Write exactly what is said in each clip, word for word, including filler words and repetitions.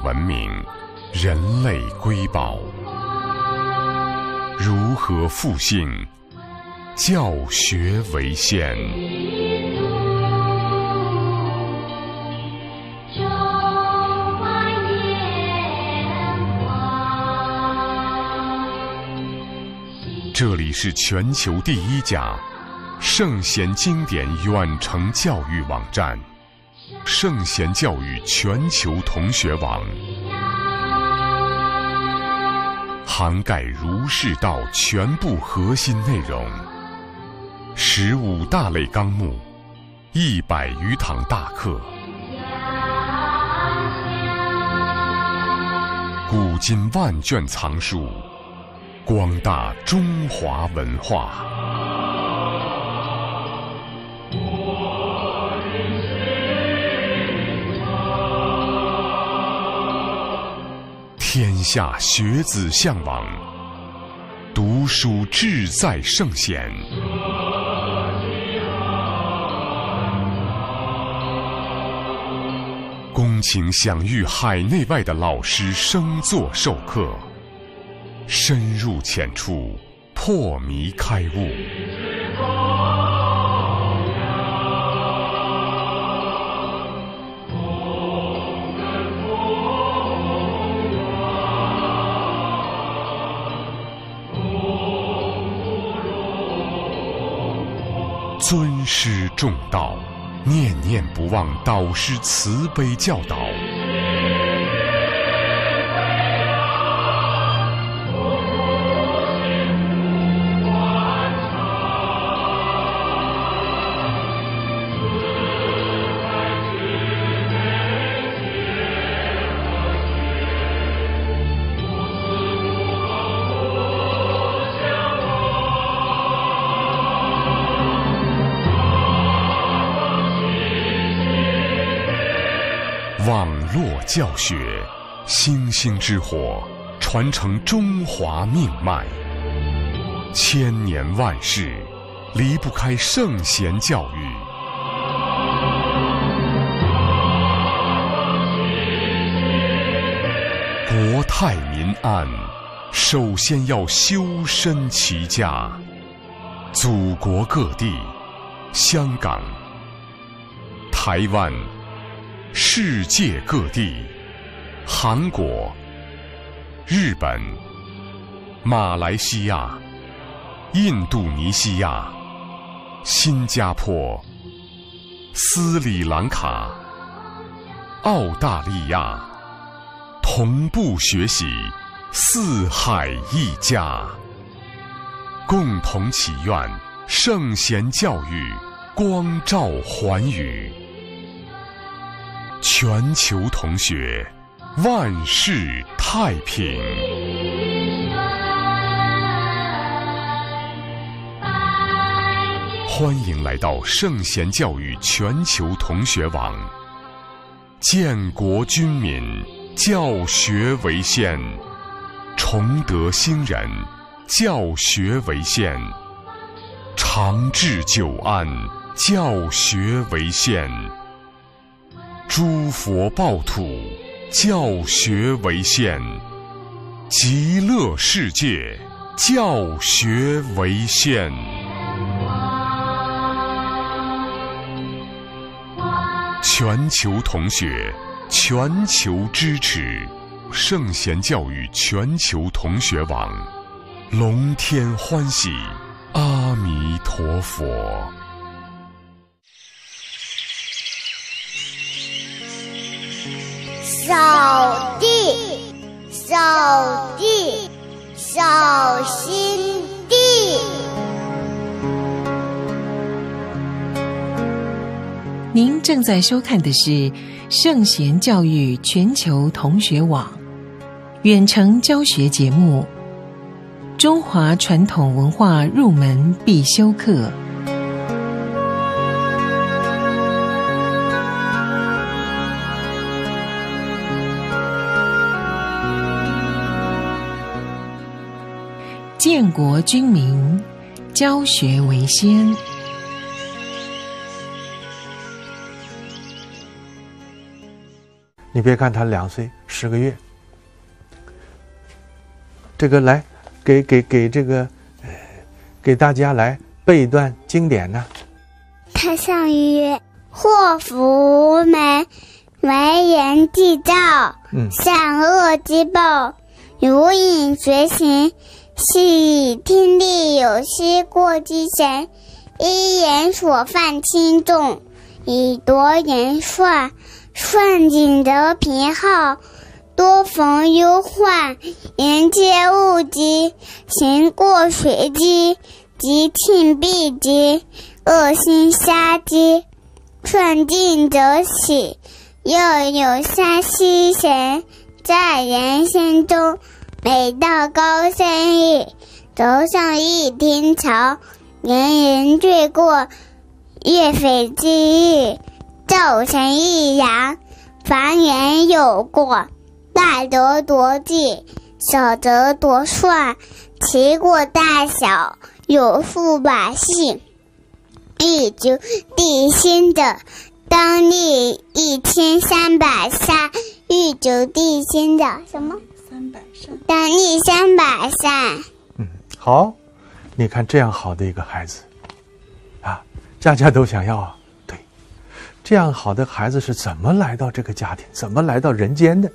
文明，人类瑰宝。如何复兴？教学为先。这里是全球第一家圣贤经典远程教育网站——圣贤教育全球同学网，涵盖儒释道全部核心内容，十五大类纲目，一百余堂大课，古今万卷藏书，光大中华文化。天下学子向往，读书志在圣贤。恭请享誉海内外的老师生座授课，深入浅出，破迷开悟。尊师重道，念念不忘导师慈悲教导。网络教学，星星之火，传承中华命脉。千年万世，离不开圣贤教育。国泰民安，首先要修身齐家。祖国各地，香港、台湾、世界各地，韩国、日本、马来西亚、印度尼西亚、新加坡、斯里兰卡、澳大利亚，同步学习四海一家，共同祈愿圣贤教育光照寰宇。全球同学，万事太平。欢迎来到圣贤教育全球同学网。建国军民，教学为先；崇德兴人，教学为先；长治久安，教学为先；诸佛报土，教学为先；极乐世界，教学为先。全球同学，全球支持，圣贤教育全球同学网，龙天欢喜，阿弥陀佛。 扫地，扫地，扫心地。 您正在收看的是圣贤教育全球同学网远程教学节目《中华传统文化入门必修课》。建国军民，教学为先。 你别看他两岁十个月，这个来给给给这个、呃、给大家来背一段经典呢。 太上曰：祸福门，为人既造， 嗯， 善恶之报，如影随形。是以天地有失过之神，一人所犯轻重，以夺人算。算尽得平号，多逢忧患，人皆恶之。行过随之，即庆避之，恶心杀之。算尽则喜，又有三尸神，在人心中。每到高生日，头上一天朝，人人罪过，岳匪之日，造成一阳。凡人有过，大则夺计，小则夺算，其过大小，有数百姓。欲究地心者，当立一千三百山。欲究地心者，什么？ 三百善， 当立三百善。 嗯，好，你看这样好的一个孩子，啊，家家都想要啊。对，这样好的孩子是怎么来到这个家庭，怎么来到人间的？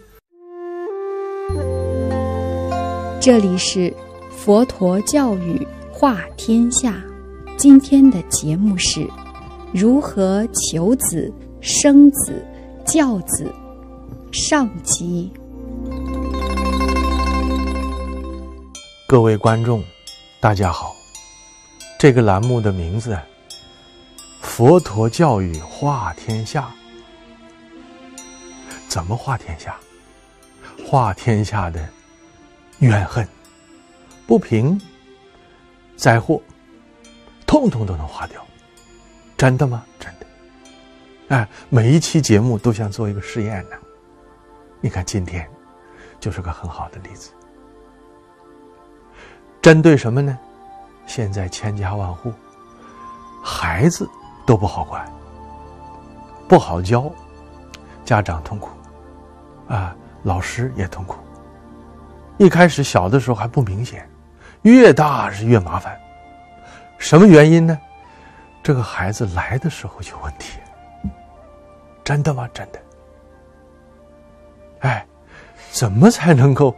这里是佛陀教育化天下，今天的节目是如何求子、生子、教子上集。 各位观众，大家好。这个栏目的名字佛陀教育化天下。怎么化天下？化天下的怨恨、不平、灾祸，通通都能化掉。真的吗？真的。哎，每一期节目都像做一个试验呢。你看今天就是个很好的例子。针对什么呢？现在千家万户，孩子都不好管，不好教，家长痛苦，啊，老师也痛苦。一开始小的时候还不明显，越大是越麻烦。什么原因呢？这个孩子来的时候就有问题。真的吗？真的。哎，怎么才能够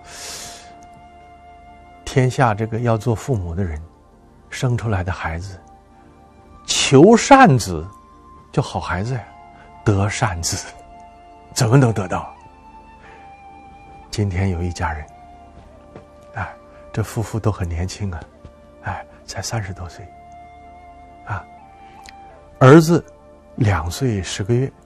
天下这个要做父母的人生出来的孩子求善子，就好孩子呀，得善子，怎么能得到？今天有一家人，哎，这夫妇都很年轻啊，哎，才三十多岁，啊，儿子两岁十个月，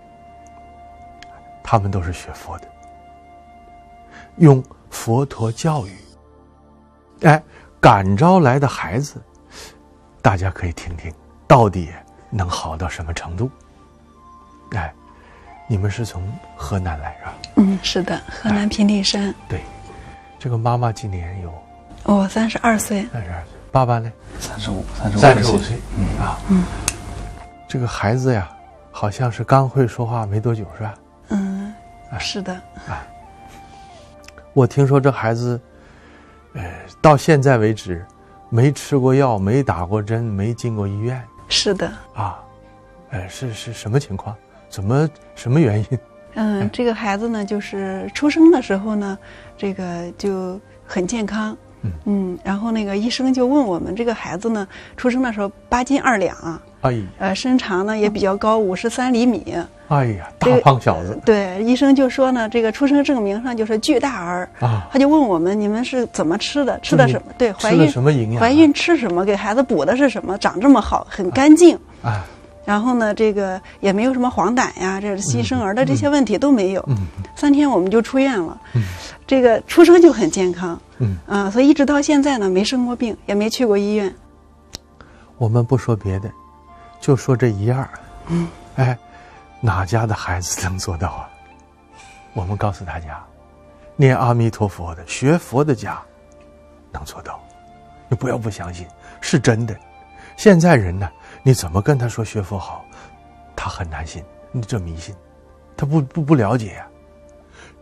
他们都是学佛的，用佛陀教育，哎，感召来的孩子，大家可以听听，到底能好到什么程度？哎，你们是从河南来是吧？ 嗯，是的，河南平顶山。 哎、对，这个妈妈今年有哦，三十二岁。 三十二岁，爸爸呢？ 三十五，三十五， 三十五岁。 嗯啊， 嗯， 这个孩子呀，好像是刚会说话没多久是吧？ 嗯，是的。 啊，我听说这孩子，呃，到现在为止，没吃过药，没打过针，没进过医院。 是的。 啊，呃，是是什么情况？怎么什么原因？ 嗯，这个孩子呢，就是出生的时候呢，这个就很健康。嗯, 嗯然后那个医生就问我们，这个孩子呢，出生的时候八斤二两，哎呀，呃，身长呢也比较高，五十三厘米。 哎呀，大胖小子。这个、 对，医生就说呢，这个出生证明上就是巨大儿啊。他就问我们，你们是怎么吃的？吃的什么？对，怀孕什么营养、啊？ 怀孕吃什么？给孩子补的是什么？长这么好，很干净。啊。啊然后呢，这个也没有什么黄疸呀，这是新生儿的这些问题都没有。嗯嗯、三天我们就出院了。嗯、这个出生就很健康。嗯啊，所以一直到现在呢，没生过病，也没去过医院。 我们不说别的，就说这一样。嗯，哎，哪家的孩子能做到啊？我们告诉大家，念阿弥陀佛的、学佛的家能做到。你不要不相信，是真的。现在人呢，你怎么跟他说学佛好，他很难信，你这迷信，他不不不了解呀、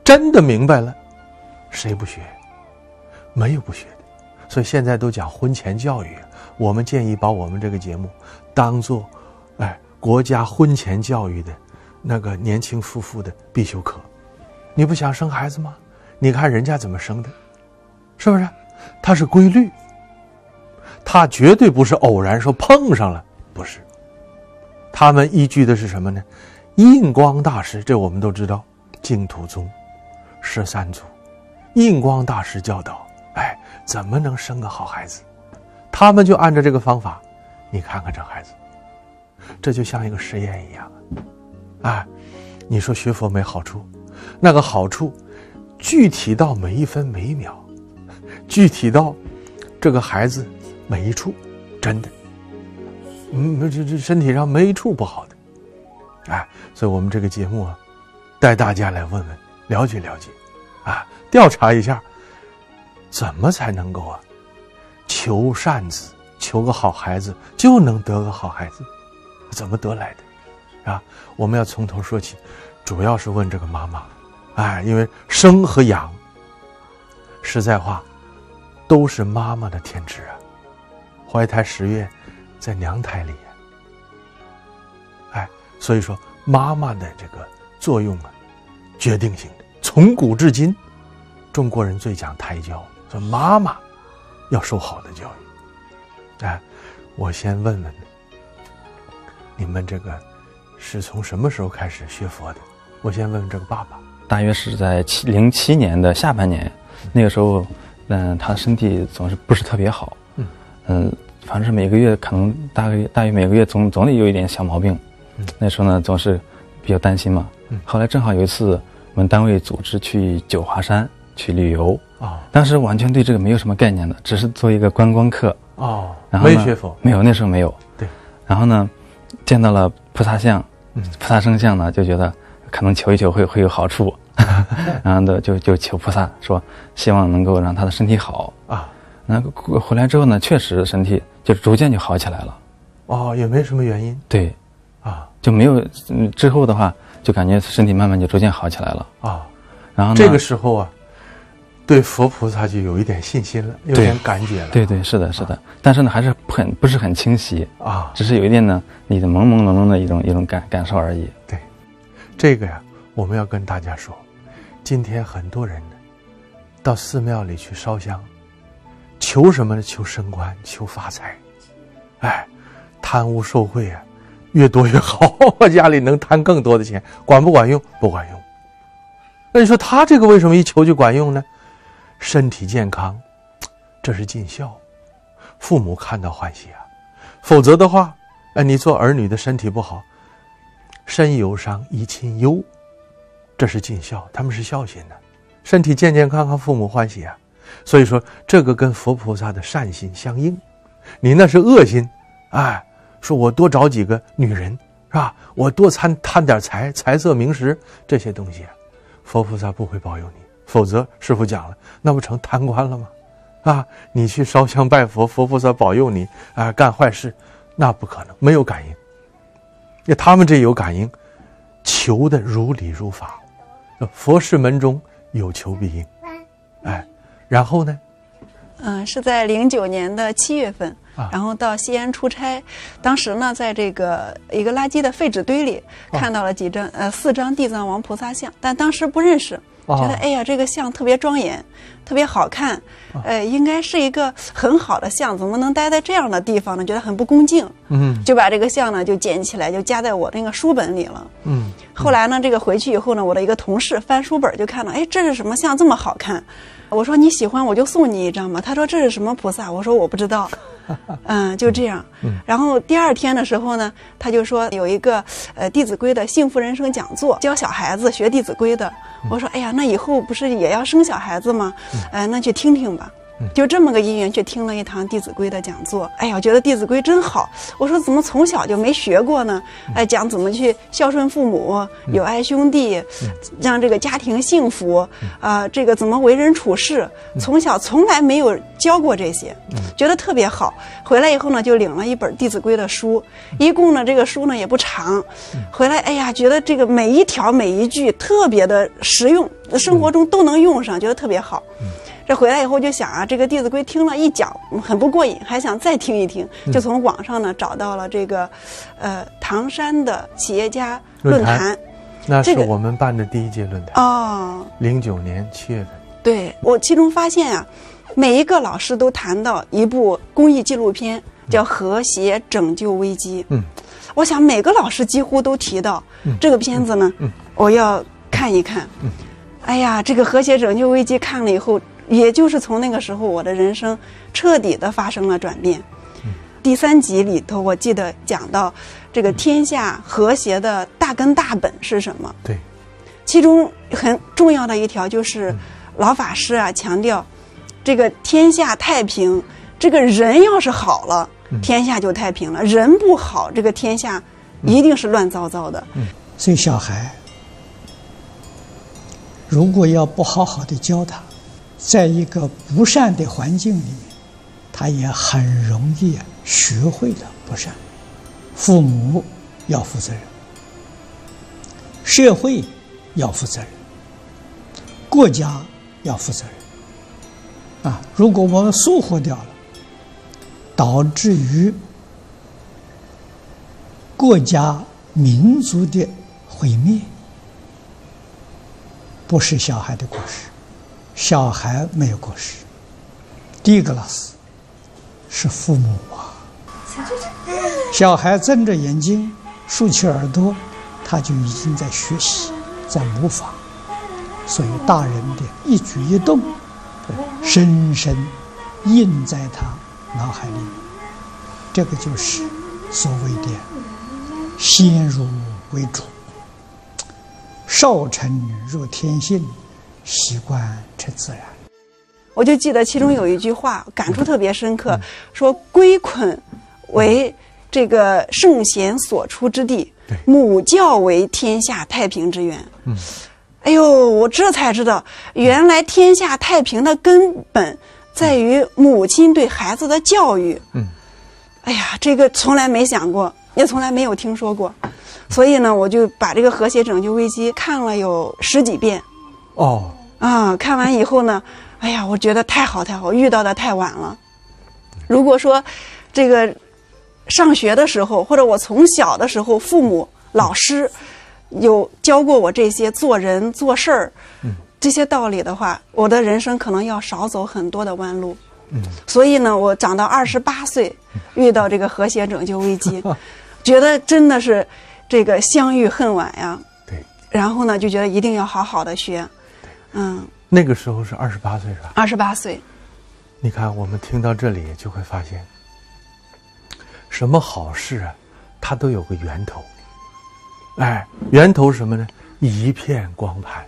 真的明白了，谁不学？没有不学的。所以现在都讲婚前教育，我们建议把我们这个节目当做哎国家婚前教育的那个年轻夫妇的必修课。你不想生孩子吗？你看人家怎么生的，是不是？它是规律，它绝对不是偶然说碰上了，不是。他们依据的是什么呢？印光大师，这我们都知道，净土宗十三祖，印光大师教导，哎，怎么能生个好孩子？他们就按照这个方法，你看看这孩子，这就像一个实验一样啊！啊，你说学佛没好处，那个好处具体到每一分每一秒，具体到这个孩子每一处，真的，嗯，这这身体上没一处不好的，哎，所以我们这个节目啊，带大家来问问，了解了解，啊，调查一下，怎么才能够啊，求善子，求个好孩子，就能得个好孩子，怎么得来的？啊，我们要从头说起，主要是问这个妈妈，哎，因为生和养，实在话，都是妈妈的天职啊。怀胎十月，在娘胎里啊，哎，所以说妈妈的这个作用啊，决定性的。从古至今，中国人最讲胎教，说妈妈要受好的教育。哎，我先问问你们这个是从什么时候开始学佛的？我先问问这个爸爸。 大约是在七零七年的下半年，那个时候，嗯，他身体总是不是特别好，嗯，嗯，反正是每个月可能大概大约每个月总总得有一点小毛病，嗯，那时候呢总是比较担心嘛，嗯，后来正好有一次我们单位组织去九华山去旅游，哦，当时完全对这个没有什么概念的，只是做一个观光客， 哦， 然后没学佛， 没有，那时候没有， 对， 然后呢，见到了菩萨像，嗯，菩萨圣像呢，就觉得可能求一求会会有好处，然后呢就就求菩萨说，希望能够让他的身体好啊。那回来之后呢，确实身体就逐渐就好起来了。 哦，也没什么原因。 对，啊，就没有，嗯，之后的话就感觉身体慢慢就逐渐好起来了啊。然后呢， 这个时候啊，对佛菩萨就有一点信心了，有点感觉了。 对对，是的，是的。啊，但是呢，还是很不是很清晰啊， 只是有一点呢，你的朦朦胧胧的一种一种感感受而已。 对，这个呀，我们要跟大家说，今天很多人呢，到寺庙里去烧香，求什么呢？求升官，求发财。哎，贪污受贿啊，越多越好，我家里能贪更多的钱，管不管用？不管用。那你说他这个为什么一求就管用呢？身体健康，这是尽孝，父母看到欢喜啊。否则的话，哎，你做儿女的身体不好，身有伤，贻亲忧，这是尽孝，他们是孝心的，身体健健康康，父母欢喜啊。所以说，这个跟佛菩萨的善心相应。你那是恶心，哎，说我多找几个女人，是吧？我多贪贪点财，财色名食这些东西啊，佛菩萨不会保佑你。否则，师父讲了，那不成贪官了吗？啊，你去烧香拜佛，佛菩萨保佑你啊，干坏事，那不可能，没有感应。那他们这有感应，求的如理如法，佛事门中有求必应。哎，然后呢？ 嗯，是在零九年的七月份，啊，然后到西安出差，当时呢，在这个一个垃圾的废纸堆里，啊，看到了几张呃四张地藏王菩萨像，但当时不认识。觉得哎呀，这个像特别庄严，特别好看，呃，应该是一个很好的像，怎么能待在这样的地方呢？觉得很不恭敬，嗯，就把这个像呢就捡起来，就夹在我那个书本里了，嗯。后来呢，这个回去以后呢，我的一个同事翻书本就看到，哎，这是什么像这么好看？我说你喜欢我就送你一张嘛。他说这是什么菩萨？我说我不知道。嗯，就这样。然后第二天的时候呢，他就说有一个呃《弟子规》的幸福人生讲座，教小孩子学《弟子规》的。我说哎呀，那以后不是也要生小孩子吗？呃，那去听听吧。 就这么个因缘去听了一堂《弟子规》的讲座。哎呀，我觉得《弟子规》真好。我说怎么从小就没学过呢？哎，讲怎么去孝顺父母、友爱兄弟，让这个家庭幸福啊、呃，这个怎么为人处事，从小从来没有教过这些，觉得特别好。回来以后呢，就领了一本《弟子规》的书，一共呢这个书呢也不长。回来，哎呀，觉得这个每一条每一句特别的实用，生活中都能用上，觉得特别好。这回来以后就想啊，这个《弟子规》听了一讲很不过瘾，还想再听一听，就从网上呢找到了这个，呃，唐山的企业家论坛， 那是我们办的第一届论坛哦，零九年七月份。 对，我其中发现啊，每一个老师都谈到一部公益纪录片，叫《和谐拯救危机》。嗯，我想每个老师几乎都提到、嗯、这个片子呢、嗯，我要看一看。嗯，哎呀，这个《和谐拯救危机》看了以后。也就是从那个时候，我的人生彻底的发生了转变。嗯、第三集里头，我记得讲到这个天下和谐的大根大本是什么？ 对， 其中很重要的一条就是老法师啊强调，这个天下太平，这个人要是好了，嗯、天下就太平了；人不好，这个天下一定是乱糟糟的。 嗯、所以小孩如果要不好好的教他，在一个不善的环境里面，他也很容易学会了不善。父母要负责任，社会要负责任，国家要负责任。啊，如果我们疏忽掉了，导致于国家民族的毁灭，不是小孩的过失。小孩没有过失，第一个老师是父母啊。小孩睁着眼睛，竖起耳朵，他就已经在学习，在模仿，所以大人的一举一动，深深印在他脑海里。这个就是所谓的先入为主，少成若天性，习惯成自然。 我就记得其中有一句话感触特别深刻，嗯、说规捆为这个圣贤所出之地，母教为天下太平之源。嗯，哎呦，我这才知道，原来天下太平的根本在于母亲对孩子的教育。嗯，哎呀，这个从来没想过，也从来没有听说过，所以呢，我就把这个《和谐拯救危机》看了有十几遍。 哦。 啊，看完以后呢，哎呀，我觉得太好太好，遇到的太晚了。如果说这个上学的时候，或者我从小的时候，父母、老师有教过我这些做人做事儿这些道理的话，我的人生可能要少走很多的弯路。嗯，所以呢，我长到二十八岁，遇到这个和谐拯救危机，觉得真的是这个相遇恨晚呀。 对。然后呢，就觉得一定要好好的学。嗯， 那个时候是二十八岁是吧？ 二十八岁。 你看，我们听到这里就会发现，什么好事啊，它都有个源头。哎，源头是什么呢？一片光盘。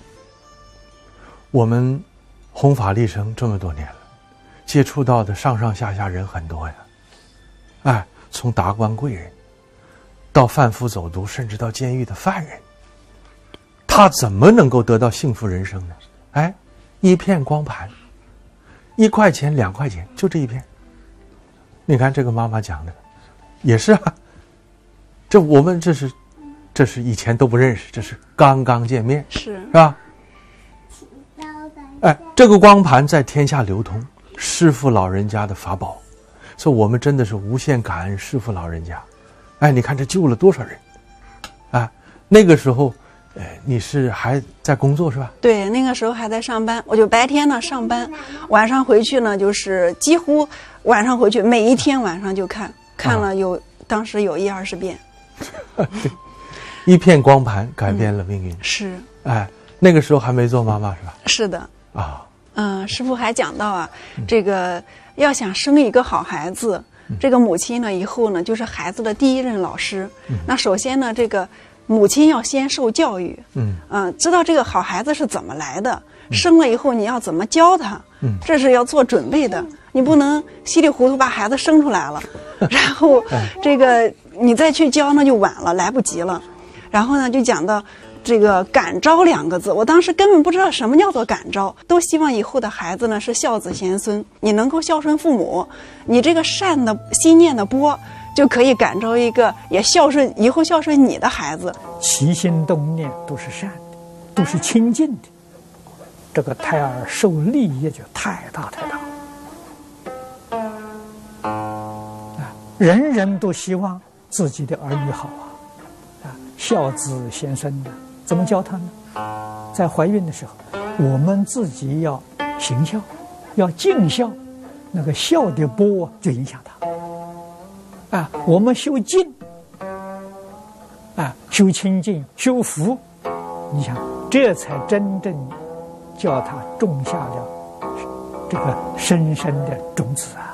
我们弘法利生这么多年了，接触到的上上下下人很多呀。哎，从达官贵人到贩夫走读，甚至到监狱的犯人。他怎么能够得到幸福人生呢？哎，一片光盘，一块钱两块钱，就这一片。你看这个妈妈讲的，也是啊。这我们这是，这是以前都不认识，这是刚刚见面， 是是吧？哎，这个光盘在天下流通，师父老人家的法宝，所以我们真的是无限感恩师父老人家。哎，你看这救了多少人？啊，那个时候。哎，你是还在工作是吧？ 对，那个时候还在上班，我就白天呢上班，晚上回去呢就是几乎晚上回去，每一天晚上就看，看了有、啊、当时有一二十遍。 一片光盘改变了命运。嗯、 是。 哎，那个时候还没做妈妈是吧？ 是的。 啊。 嗯，师父还讲到啊，嗯、这个要想生一个好孩子，嗯、这个母亲呢以后呢就是孩子的第一任老师。嗯、那首先呢这个。母亲要先受教育，嗯，嗯、呃，知道这个好孩子是怎么来的， 生了以后你要怎么教他，嗯，这是要做准备的。你不能稀里糊涂把孩子生出来了，然后这个你再去教那就晚了，来不及了。然后呢，就讲到这个感召两个字，我当时根本不知道什么叫做感召，都希望以后的孩子呢是孝子贤孙，你能够孝顺父母，你这个善的心念的波就可以感召一个也孝顺以后孝顺你的孩子。 起心动念都是善的，都是清净的，这个胎儿受利益就太大太大了。啊，人人都希望自己的儿女好啊，啊，孝子贤孙的，怎么教他呢？在怀孕的时候，我们自己要行孝，要尽孝，那个孝的波就影响他。啊，我们修静，啊，修清净，修福，你想，这才真正叫他种下了这个深深的种子啊。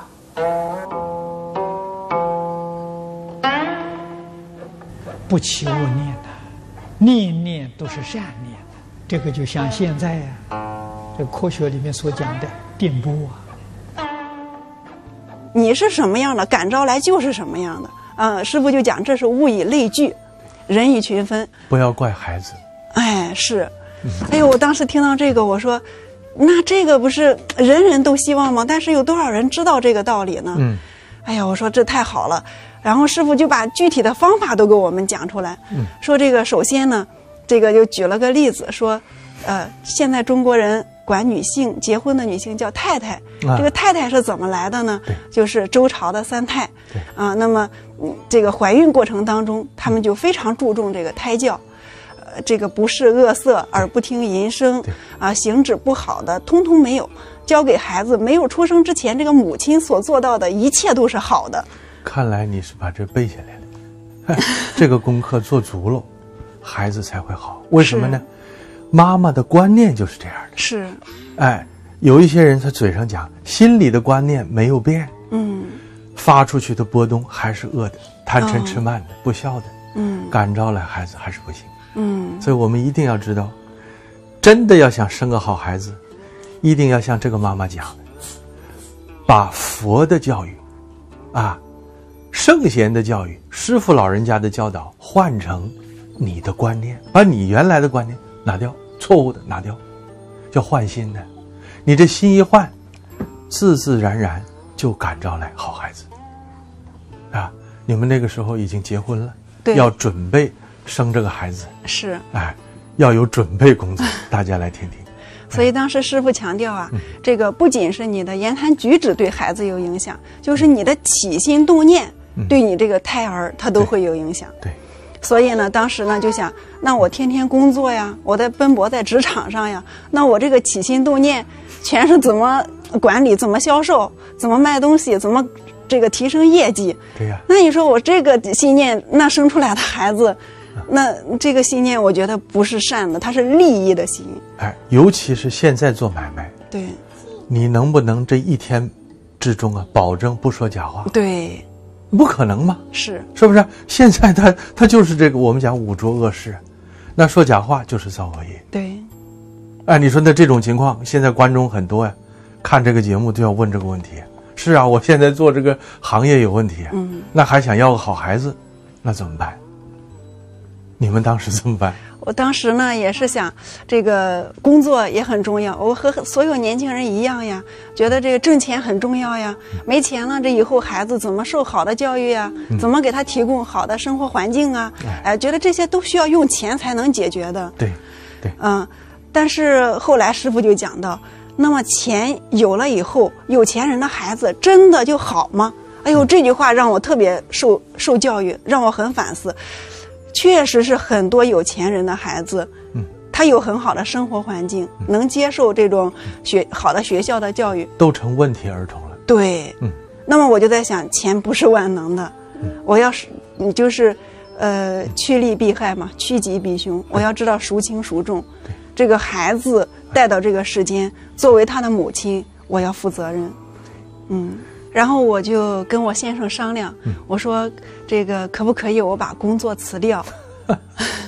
不起恶念呐、啊，念念都是善念，这个就像现在啊，这科学里面所讲的电波啊。 你是什么样的，感召来就是什么样的。呃，师父就讲，这是物以类聚，人以群分。 不要怪孩子。 哎，是。哎呦，我当时听到这个，我说，那这个不是人人都希望吗？但是有多少人知道这个道理呢？嗯。哎呀，我说这太好了。然后师父就把具体的方法都给我们讲出来。嗯。说这个首先呢，这个就举了个例子，说，呃，现在中国人管女性结婚的女性叫太太，啊、这个太太是怎么来的呢？就是周朝的三太。啊，那么、嗯、这个怀孕过程当中，他们就非常注重这个胎教，呃，这个不视恶色，耳不听淫声，啊，行止不好的，通通没有。教给孩子没有出生之前，这个母亲所做到的一切都是好的。 看来你是把这背下来了，这个功课做足了，孩子才会好。为什么呢？妈妈的观念就是这样的。是，哎，有一些人他嘴上讲，心里的观念没有变，嗯，发出去的波动还是恶的，贪嗔痴慢的，哦、不孝的，嗯，感召来孩子还是不行，嗯，所以我们一定要知道，真的要想生个好孩子，一定要像这个妈妈讲的，把佛的教育，啊，圣贤的教育，师父老人家的教导换成你的观念，把你原来的观念拿掉，错误的拿掉，叫换新的。你这心一换，自自然然就感召来好孩子。啊，你们那个时候已经结婚了，对，要准备生这个孩子，是，哎，要有准备工作，大家来听听。 所以当时师父强调啊，嗯、这个不仅是你的言谈举止对孩子有影响，就是你的起心动念、嗯、对你这个胎儿他都会有影响。对。对，所以呢，当时呢就想，那我天天工作呀，我在奔波在职场上呀，那我这个起心动念全是怎么管理，怎么销售，怎么卖东西，怎么这个提升业绩。对呀。那你说我这个心念，那生出来的孩子，那这个心念我觉得不是善的，它是利益的心。 哎，尤其是现在做买卖，对，你能不能这一天之中啊，保证不说假话？对。不可能嘛，是是不是？现在他他就是这个我们讲五浊恶世，那说假话就是造恶业。对，哎，你说那这种情况，现在观众很多呀，看这个节目都要问这个问题。是啊，我现在做这个行业有问题，嗯，那还想要个好孩子，那怎么办？你们当时怎么办？ 我当时呢也是想，这个工作也很重要，我和所有年轻人一样呀，觉得这个挣钱很重要呀。没钱了，这以后孩子怎么受好的教育呀？嗯、怎么给他提供好的生活环境啊？哎、呃，觉得这些都需要用钱才能解决的。对，对，嗯。但是后来师父就讲到，那么钱有了以后，有钱人的孩子真的就好吗？哎呦，这句话让我特别受受教育，让我很反思。确实是很多有钱人的孩子，嗯，他有很好的生活环境，嗯、能接受这种学好的学校的教育， 都成问题儿童了。对， 嗯，那么我就在想，钱不是万能的，嗯、我要是你就是，呃，趋利避害嘛，趋吉避凶，我要知道孰轻孰重。对，这个孩子带到这个世间，作为他的母亲，我要负责任。嗯。然后我就跟我先生商量，嗯、我说这个可不可以我把工作辞掉？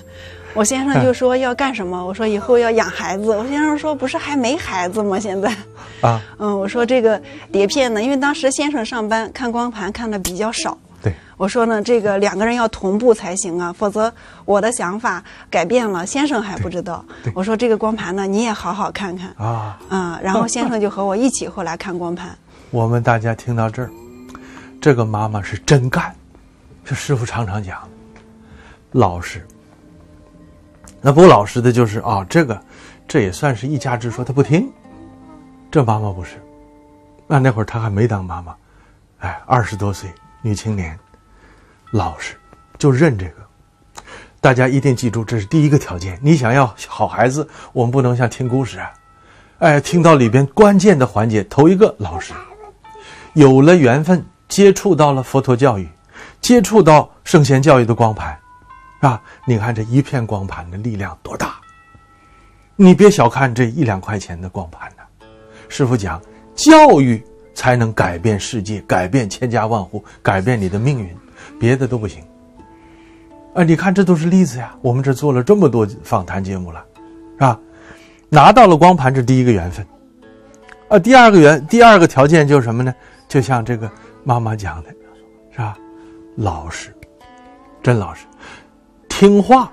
我先生就说要干什么？我说以后要养孩子。我先生说不是还没孩子吗？现在啊，嗯，我说这个碟片呢，因为当时先生上班看光盘看的比较少。 对，我说呢，这个两个人要同步才行啊，否则我的想法改变了，先生还不知道。我说这个光盘呢，你也好好看看啊啊！然后先生就和我一起后来看光盘。 我们大家听到这儿，这个妈妈是真干，是师父常常讲，老实。那不老实的就是啊、哦，这个这也算是一家之说，他不听。这妈妈不是，那那会儿她还没当妈妈，哎，二十多岁。女青年老实就认这个，大家一定记住，这是第一个条件。你想要好孩子，我们不能像听故事啊，哎，听到里边关键的环节，头一个老实，有了缘分，接触到了佛陀教育，接触到圣贤教育的光盘，啊，你看这一片光盘的力量多大！你别小看这一两块钱的光盘呢、啊。师父讲，教育才能改变世界，改变千家万户，改变你的命运，别的都不行。啊，你看这都是例子呀，我们这做了这么多访谈节目了，是吧？拿到了光盘，这第一个缘分。啊，第二个缘，第二个条件就是什么呢？就像这个妈妈讲的，是吧？老实，真老实，听话。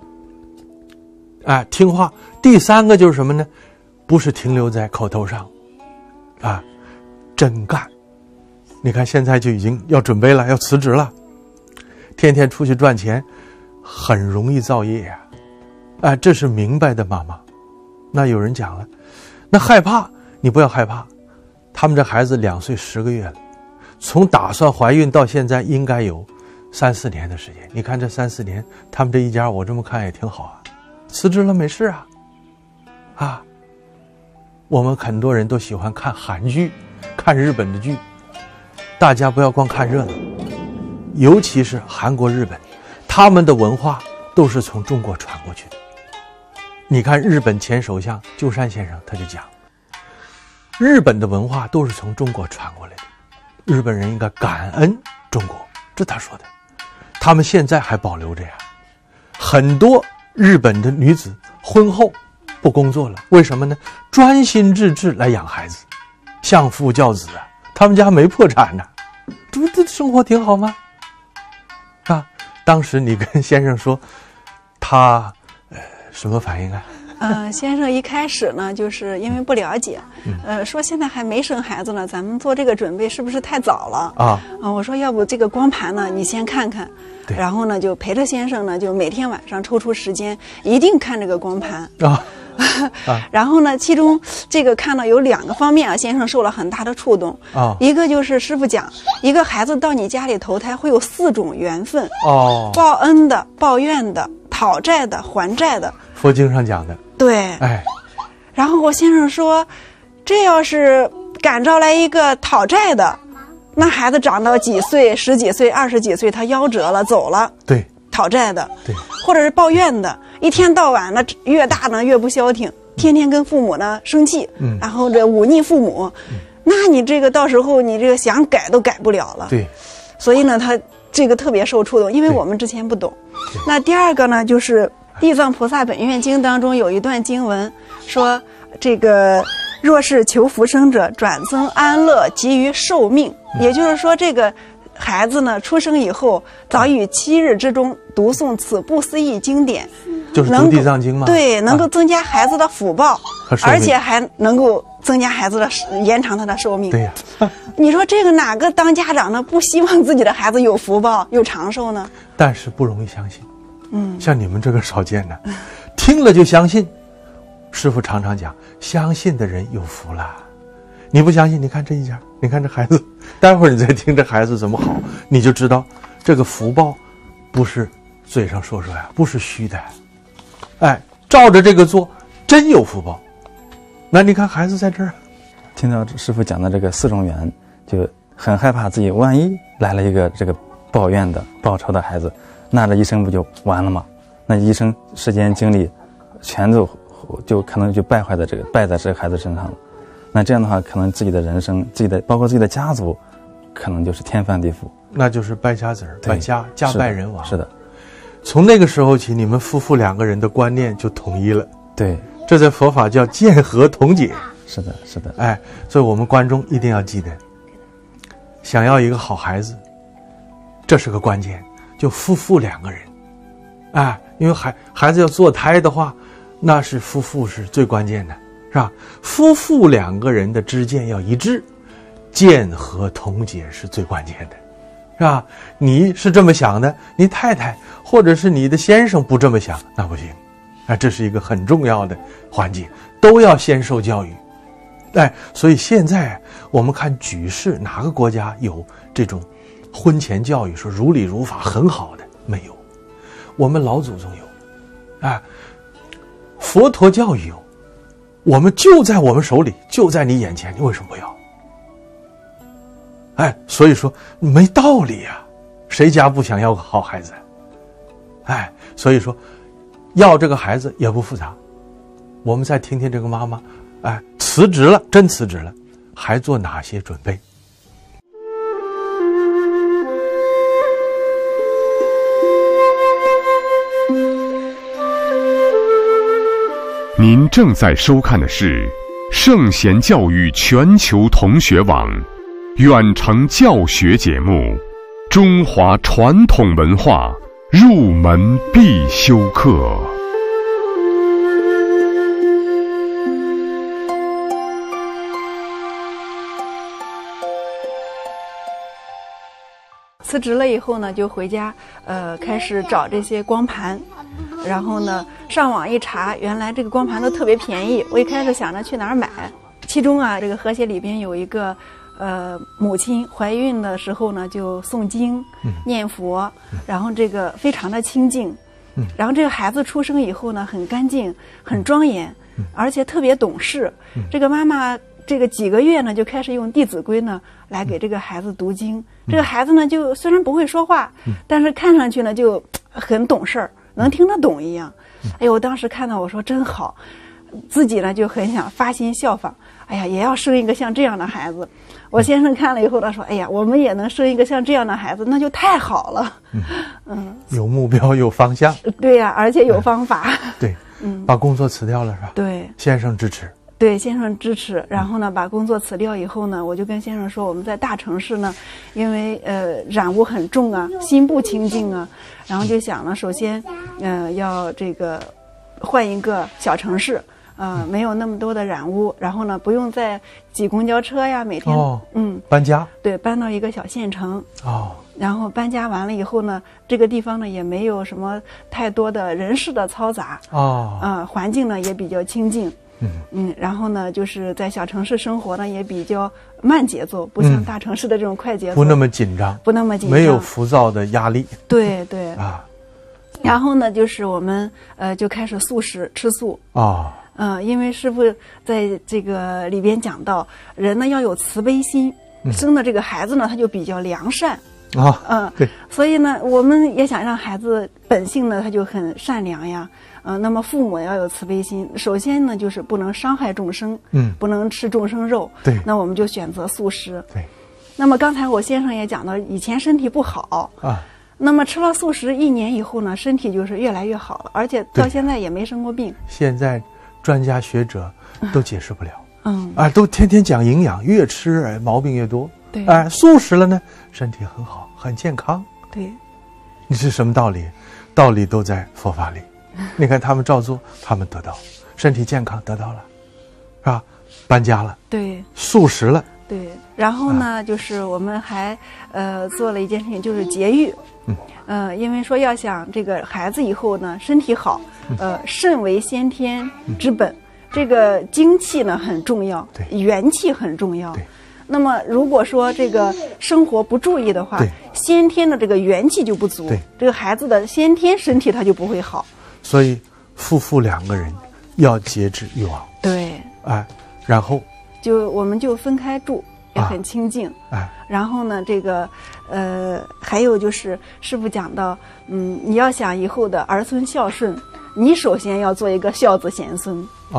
哎，听话。第三个就是什么呢？不是停留在口头上，啊。真干，你看现在就已经要准备了，要辞职了，天天出去赚钱，很容易造业呀、啊！啊，这是明白的妈妈。那有人讲了，那害怕，你不要害怕，他们这孩子两岁十个月了，从打算怀孕到现在应该有三四年的时间。你看这三四年，他们这一家我这么看也挺好啊，辞职了没事啊，啊，我们很多人都喜欢看韩剧。看日本的剧，大家不要光看热闹，尤其是韩国、日本，他们的文化都是从中国传过去的。你看日本前首相鸠山先生他就讲，日本的文化都是从中国传过来的，日本人应该感恩中国，这他说的。他们现在还保留着呀，很多日本的女子婚后不工作了，为什么呢？专心致志来养孩子。相夫教子啊，他们家没破产呢、啊，这不这生活挺好吗？啊，当时你跟先生说，他呃什么反应啊？ 呃，先生一开始呢，就是因为不了解，嗯、呃，说现在还没生孩子呢，咱们做这个准备是不是太早了啊？啊、呃，我说要不这个光盘呢，你先看看，然后呢就陪着先生呢，就每天晚上抽出时间，一定看这个光盘啊。啊、然后呢，其中这个看到有两个方面啊，先生受了很大的触动啊。一个就是师父讲，一个孩子到你家里投胎会有四种缘分哦，报恩的、报怨的、讨债的、还债的。 佛经上讲的。对，哎。 然后我先生说，这要是感召来一个讨债的，那孩子长到几岁、十几岁、二十几岁，他夭折了，走了。 对。 讨债的， 对， 或者是抱怨的，一天到晚呢，越大呢越不消停，天天跟父母呢生气，嗯，然后这忤逆父母，嗯，那你这个到时候你这个想改都改不了了。 对， 所以呢，他这个特别受触动，因为我们之前不懂。那第二个呢，就是《地藏菩萨本愿经》当中有一段经文说，这个若是求福生者，转增安乐，急于寿命，嗯、也就是说这个。孩子呢，出生以后，早于七日之中读诵此不思议经典， 就是读地藏经嘛。 对，能够增加孩子的福报，啊、而且还能够增加孩子的延长他的寿命。 对呀、啊， 你说这个哪个当家长的不希望自己的孩子有福报、有长寿呢？ 但是不容易相信。嗯，像你们这个少见的，听了就相信。师父常常讲，相信的人有福了。你不相信？你看这一家，你看这孩子，待会儿你再听这孩子怎么好，你就知道这个福报不是嘴上说说呀，不是虚的，哎，照着这个做，真有福报。那你看孩子在这儿， 听到师父讲的这个四种缘，就很害怕自己万一来了一个这个抱怨的、报仇的孩子，那这一生不就完了吗？那一生时间精力全都就可能就败坏在这个败在这个孩子身上了。那这样的话，可能自己的人生、自己的包括自己的家族，可能就是天翻地覆， 那就是败家子儿，败家家败人亡。 是的， 从那个时候起，你们夫妇两个人的观念就统一了。 对， 这在佛法叫见合同解。 是的，是的。 哎，所以我们观众一定要记得，想要一个好孩子，这是个关键，就夫妇两个人。哎，因为孩孩子要做胎的话，那是夫妇是最关键的，是吧？夫妇两个人的知见要一致，见合同解是最关键的，是吧？你是这么想的，你太太或者是你的先生不这么想，那不行。啊，这是一个很重要的环节，都要先受教育。哎，所以现在我们看举世哪个国家有这种婚前教育说如理如法很好的？没有，我们老祖宗有，啊，佛陀教育有，我们就在我们手里，就在你眼前，你为什么不要？哎，所以说没道理啊，谁家不想要个好孩子？哎，所以说要这个孩子也不复杂，我们再听听这个妈妈，哎，辞职了，真辞职了，还做哪些准备？ 您正在收看的是圣贤教育全球同学网远程教学节目《中华传统文化入门必修课》。 辞职了以后呢，就回家，呃，开始找这些光盘，然后呢，上网一查，原来这个光盘都特别便宜。我一开始想着去哪儿买，其中啊，这个和谐里边有一个，呃，母亲怀孕的时候呢，就诵经、念佛，然后这个非常的清净，然后这个孩子出生以后呢，很干净、很庄严，而且特别懂事。这个妈妈。这个几个月呢，就开始用《弟子规》呢来给这个孩子读经。这个孩子呢，就虽然不会说话，但是看上去呢就很懂事儿，能听得懂一样。哎呦，我当时看到我说真好，自己呢就很想发心效仿。哎呀，也要生一个像这样的孩子。我先生看了以后，他说：“哎呀，我们也能生一个像这样的孩子，那就太好了。”嗯，嗯， 有目标，有方向。 对呀、啊，而且有方法。 对，嗯，把工作辞掉了是吧？ 对， 先生支持。 对，先生支持，然后呢，把工作辞掉以后呢，我就跟先生说，我们在大城市呢，因为呃染污很重啊，心不清净啊，然后就想了，首先，呃，要这个换一个小城市，呃，没有那么多的染污，然后呢，不用再挤公交车呀，每天， 哦、 嗯， 搬家， 对，搬到一个小县城， 哦， 然后搬家完了以后呢，这个地方呢也没有什么太多的人事的嘈杂， 哦， 啊、呃，环境呢也比较清静。嗯嗯，然后呢，就是在小城市生活呢，也比较慢节奏，不像大城市的这种快节奏， 不那么紧张， 不那么紧张， 没有浮躁的压力。 对对啊， 然后呢，就是我们呃就开始素食，吃素啊， 嗯、呃，因为师父在这个里边讲到，人呢要有慈悲心，嗯、生的这个孩子呢他就比较良善。 啊， 嗯， 对， 所以呢，我们也想让孩子本性呢，他就很善良呀，嗯、呃，那么父母要有慈悲心。首先呢，就是不能伤害众生，嗯，不能吃众生肉， 对， 那我们就选择素食， 对。 那么刚才我先生也讲到，以前身体不好啊，那么吃了素食一年以后呢，身体就是越来越好了，而且到现在也没生过病。 现在专家学者都解释不了， 嗯啊，都天天讲营养，越吃哎毛病越多。 对， 哎，素食了呢，身体很好，很健康。 对， 你是什么道理？道理都在佛法里。你看他们照做，他们得到身体健康，得到了，是吧？搬家了， 对， 素食了， 对。然后呢，啊、就是我们还呃做了一件事情，就是节育。嗯，呃，因为说要想这个孩子以后呢身体好，呃，肾为先天之本，嗯、这个精气呢很重要， 对， 元气很重要。 对。 那么，如果说这个生活不注意的话，先天的这个元气就不足，这个孩子的先天身体他就不会好。 所以，夫妇两个人要节制欲望。 对， 哎，然后就我们就分开住，也很清静。 啊、哎， 然后呢，这个呃，还有就是师父讲到，嗯，你要想以后的儿孙孝顺，你首先要做一个孝子贤孙。 哦。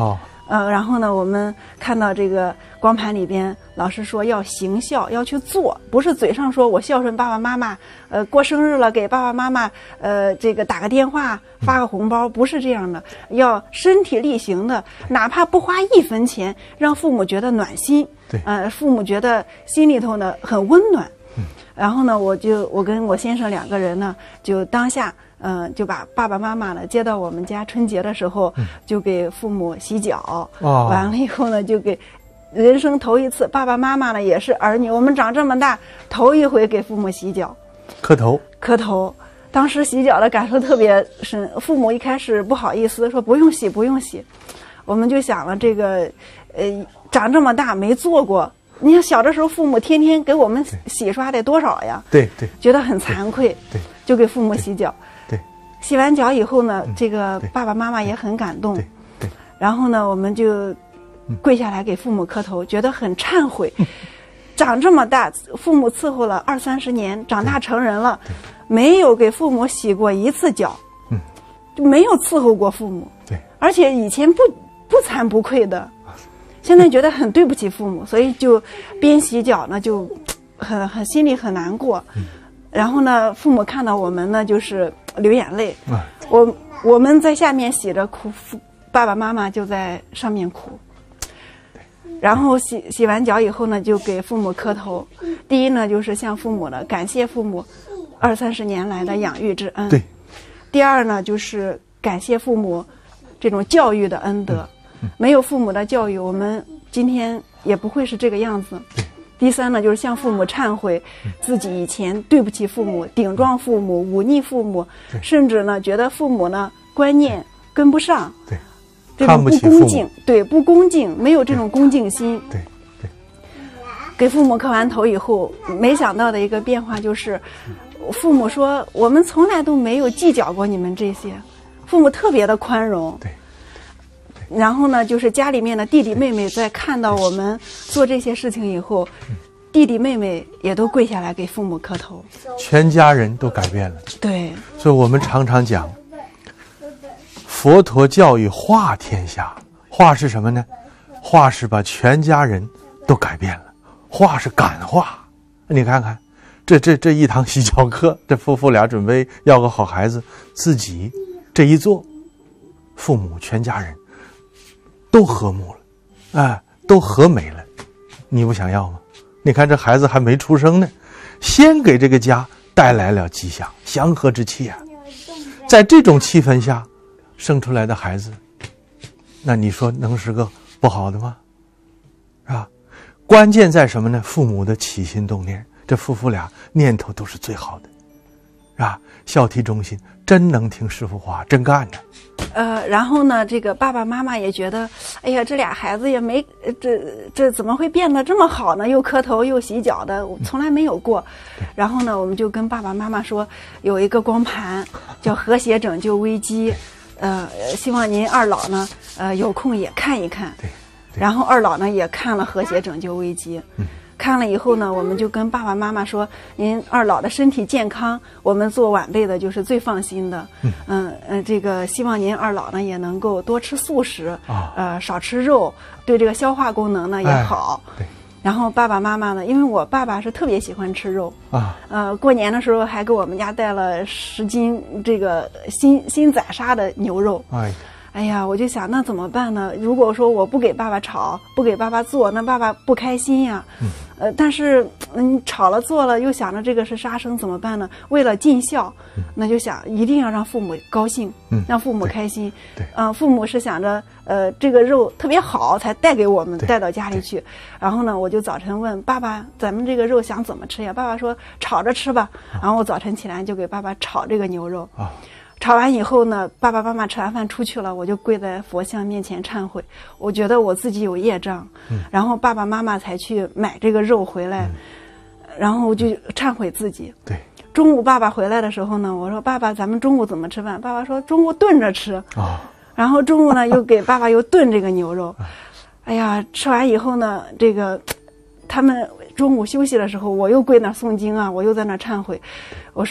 呃，然后呢，我们看到这个光盘里边，老师说要行孝，要去做，不是嘴上说我孝顺爸爸妈妈，呃，过生日了给爸爸妈妈，呃，这个打个电话，发个红包，不是这样的，要身体力行的，哪怕不花一分钱，让父母觉得暖心， 对， 呃，父母觉得心里头呢很温暖。嗯，然后呢，我就我跟我先生两个人呢，就当下。嗯、呃，就把爸爸妈妈呢接到我们家，春节的时候就给父母洗脚，哦、完了以后呢，就给人生头一次，爸爸妈妈呢也是儿女，我们长这么大头一回给父母洗脚， 磕头， 磕头。当时洗脚的感受特别深，父母一开始不好意思说不用洗，不用洗，我们就想了这个，呃，长这么大没做过。你看小的时候，父母天天给我们洗刷得多少呀？ 对对， 觉得很惭愧， 对，对就给父母洗脚。洗完脚以后呢， 嗯、 这个爸爸妈妈也很感动， 对对， 然后呢，我们就跪下来给父母磕头，嗯、觉得很忏悔。长这么大，父母伺候了二三十年，长大成人了，没有给父母洗过一次脚，嗯，就没有伺候过父母， 对， 而且以前不不惭不愧的，现在觉得很对不起父母，所以就边洗脚呢，就很很心里很难过。嗯然后呢，父母看到我们呢，就是流眼泪。我我们在下面洗着哭，爸爸妈妈就在上面哭。然后洗洗完脚以后呢，就给父母磕头。第一呢，就是向父母呢感谢父母二三十年来的养育之恩。 对。 第二呢，就是感谢父母这种教育的恩德。没有父母的教育，我们今天也不会是这个样子。第三呢，就是向父母忏悔自己以前对不起父母、顶撞父母、忤逆父母，甚至呢觉得父母呢观念跟不上， 对， 这种不恭敬，对，不恭敬，没有这种恭敬心。 对对。 给父母磕完头以后，没想到的一个变化就是，父母说我们从来都没有计较过你们这些，父母特别的宽容。 对。 然后呢，就是家里面的弟弟妹妹在看到我们做这些事情以后，弟弟妹妹也都跪下来给父母磕头， 全家人都改变了。 对， 所以我们常常讲，佛陀教育化天下，化是什么呢？化是把全家人都改变了，化是感化。你看看，这这这一堂洗脚课，这夫妇俩准备要个好孩子，自己这一做，父母全家人都和睦了，哎，都和美了，你不想要吗？你看这孩子还没出生呢，先给这个家带来了吉祥祥和之气啊！在这种气氛下生出来的孩子，那你说能是个不好的吗？是吧？关键在什么呢？父母的起心动念，这夫妇俩念头都是最好的，是吧？孝悌忠心，真能听师父话，真干呢。 呃，然后呢，这个爸爸妈妈也觉得，哎呀，这俩孩子也没，这这怎么会变得这么好呢？又磕头又洗脚的，从来没有过。然后呢，我们就跟爸爸妈妈说，有一个光盘叫《和谐拯救危机》，呃，希望您二老呢，呃，有空也看一看。 对。 然后二老呢也看了《和谐拯救危机》。嗯。看了以后呢，我们就跟爸爸妈妈说：“您二老的身体健康，我们做晚辈的就是最放心的。嗯嗯、呃、这个希望您二老呢也能够多吃素食，啊、呃，少吃肉，对这个消化功能呢也好。哎”对。然后爸爸妈妈呢，因为我爸爸是特别喜欢吃肉啊，呃，过年的时候还给我们家带了十斤这个新新宰杀的牛肉。哎。哎呀，我就想那怎么办呢？如果说我不给爸爸炒，不给爸爸做，那爸爸不开心呀。嗯。呃，但是嗯，炒了做了，又想着这个是杀生，怎么办呢？为了尽孝，嗯、那就想一定要让父母高兴，嗯、让父母开心。对。嗯、呃，父母是想着呃这个肉特别好才带给我们，带到家里去。然后呢，我就早晨问爸爸，咱们这个肉想怎么吃呀？爸爸说炒着吃吧。啊、然后我早晨起来就给爸爸炒这个牛肉。啊。炒完以后呢，爸爸妈妈吃完饭出去了，我就跪在佛像面前忏悔，我觉得我自己有业障，嗯、然后爸爸妈妈才去买这个肉回来，嗯、然后我就忏悔自己。对。中午爸爸回来的时候呢，我说爸爸，咱们中午怎么吃饭？爸爸说中午炖着吃。啊。然后中午呢，又给爸爸又炖这个牛肉。哎呀，吃完以后呢，这个他们中午休息的时候，我又跪那诵经啊，我又在那忏悔，我说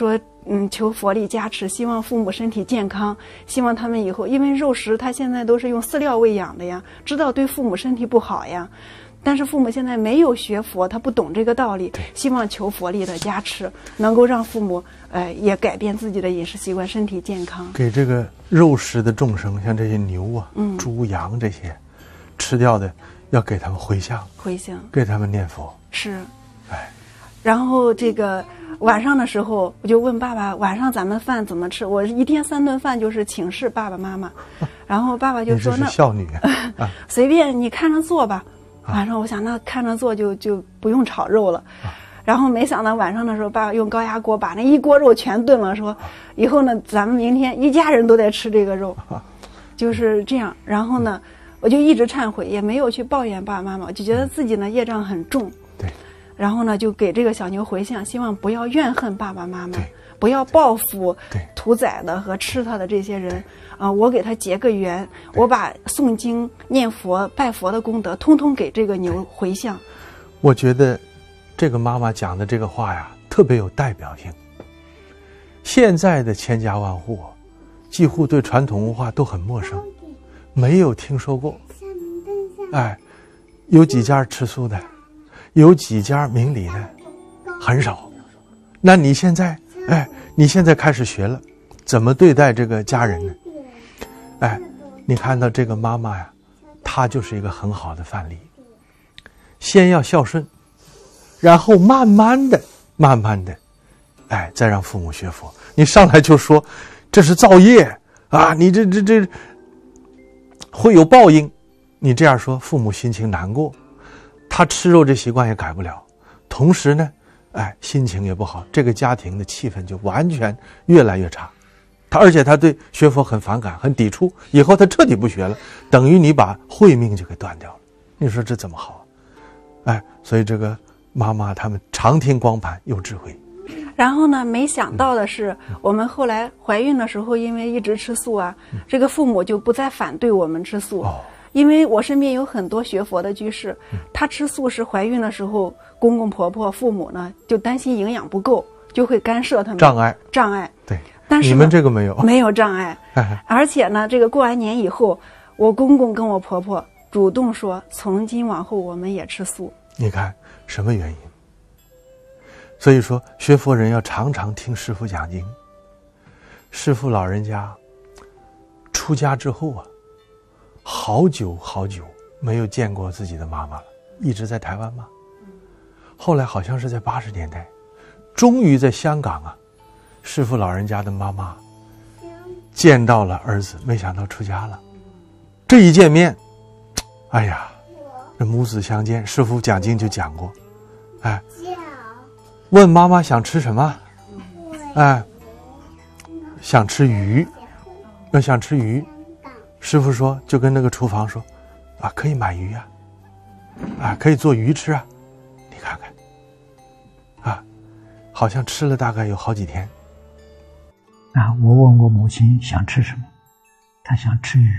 嗯，求佛力加持，希望父母身体健康，希望他们以后，因为肉食他现在都是用饲料喂养的呀，知道对父母身体不好呀。但是父母现在没有学佛，他不懂这个道理，希望求佛力的加持，能够让父母呃也改变自己的饮食习惯，身体健康。 给这个肉食的众生，像这些牛啊、嗯、猪、羊这些吃掉的，要给他们回向， 回向， 给他们念佛。 是， 哎， 然后这个晚上的时候，我就问爸爸，晚上咱们饭怎么吃？我一天三顿饭就是请示爸爸妈妈，然后爸爸就说：“那孝女，啊、 随便你看着做吧。”晚上我想，那看着做就就不用炒肉了。啊、然后没想到晚上的时候，爸爸用高压锅把那一锅肉全炖了，说以后呢，咱们明天一家人都得吃这个肉，啊、就是这样。然后呢，我就一直忏悔，也没有去抱怨爸爸妈妈，我就觉得自己呢业障很重。 对。 然后呢，就给这个小牛回向，希望不要怨恨爸爸妈妈，不要报复屠宰的和吃它的这些人啊、呃！我给他结个缘，我把诵经、念佛、拜佛的功德，通通给这个牛回向。 我觉得这个妈妈讲的这个话呀，特别有代表性。现在的千家万户，几乎对传统文化都很陌生，没有听说过。哎，有几家吃素的，有几家明理的，很少。那你现在，哎，你现在开始学了，怎么对待这个家人呢？哎，你看到这个妈妈呀，她就是一个很好的范例。先要孝顺，然后慢慢的、慢慢的，哎，再让父母学佛。你上来就说这是造业啊，你这这这会有报应，你这样说，父母心情难过，他吃肉这习惯也改不了，同时呢，哎，心情也不好，这个家庭的气氛就完全越来越差。他而且他对学佛很反感、很抵触，以后他彻底不学了，等于你把慧命就给断掉了。你说这怎么好？哎，所以这个妈妈他们常听光盘，有智慧。 然后呢，没想到的是，嗯、我们后来怀孕的时候，因为一直吃素啊，嗯、这个父母就不再反对我们吃素。哦，因为我身边有很多学佛的居士，嗯、他吃素是怀孕的时候，公公婆婆、父母呢就担心营养不够，就会干涉他们障碍障碍。 对， 但是你们这个没有， 没有障碍。而且呢，这个过完年以后，我公公跟我婆婆主动说，从今往后我们也吃素。 你看什么原因？所以说，学佛人要常常听师父讲经。师父老人家出家之后啊，好久好久没有见过自己的妈妈了，一直在台湾嘛。后来好像是在八十年代，终于在香港啊，师父老人家的妈妈见到了儿子，没想到出家了。这一见面，哎呀，这母子相见，师父讲经就讲过，哎。问妈妈想吃什么？哎，想吃鱼，要想吃鱼，师父说就跟那个厨房说，啊，可以买鱼啊，啊，可以做鱼吃啊，你看看，啊，好像吃了大概有好几天。 啊，我问我母亲想吃什么，她想吃鱼，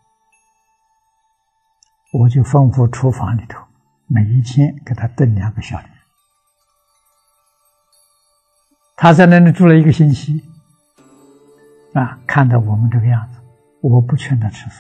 我就吩咐厨房里头每一天给她炖两个小鱼。他在那里住了一个星期，啊，看到我们这个样子，我不劝他吃素，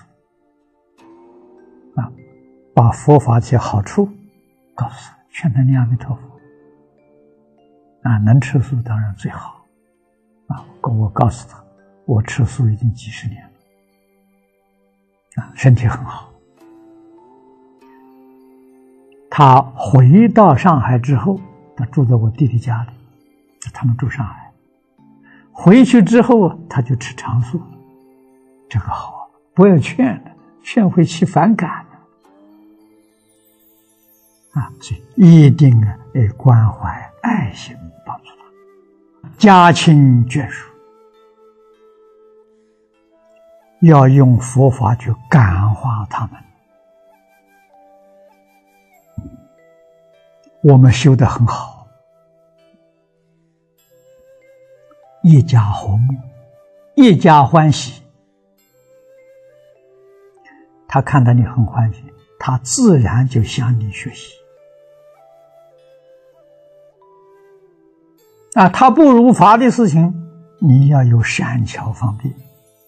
啊，把佛法这些好处告诉他，劝他念阿弥陀佛，啊，能吃素当然最好，啊，我告诉他，我吃素已经几十年了，啊，身体很好。他回到上海之后，他住在我弟弟家里。他们住上海，回去之后啊，他就吃长素，这个好，不要劝的，劝会起反感的啊，所以一定啊，要关怀爱心帮助他，家亲眷属，要用佛法去感化他们。我们修得很好。一家和睦，一家欢喜。他看到你很欢喜，他自然就向你学习。啊，他不如法的事情， 你要有善巧方便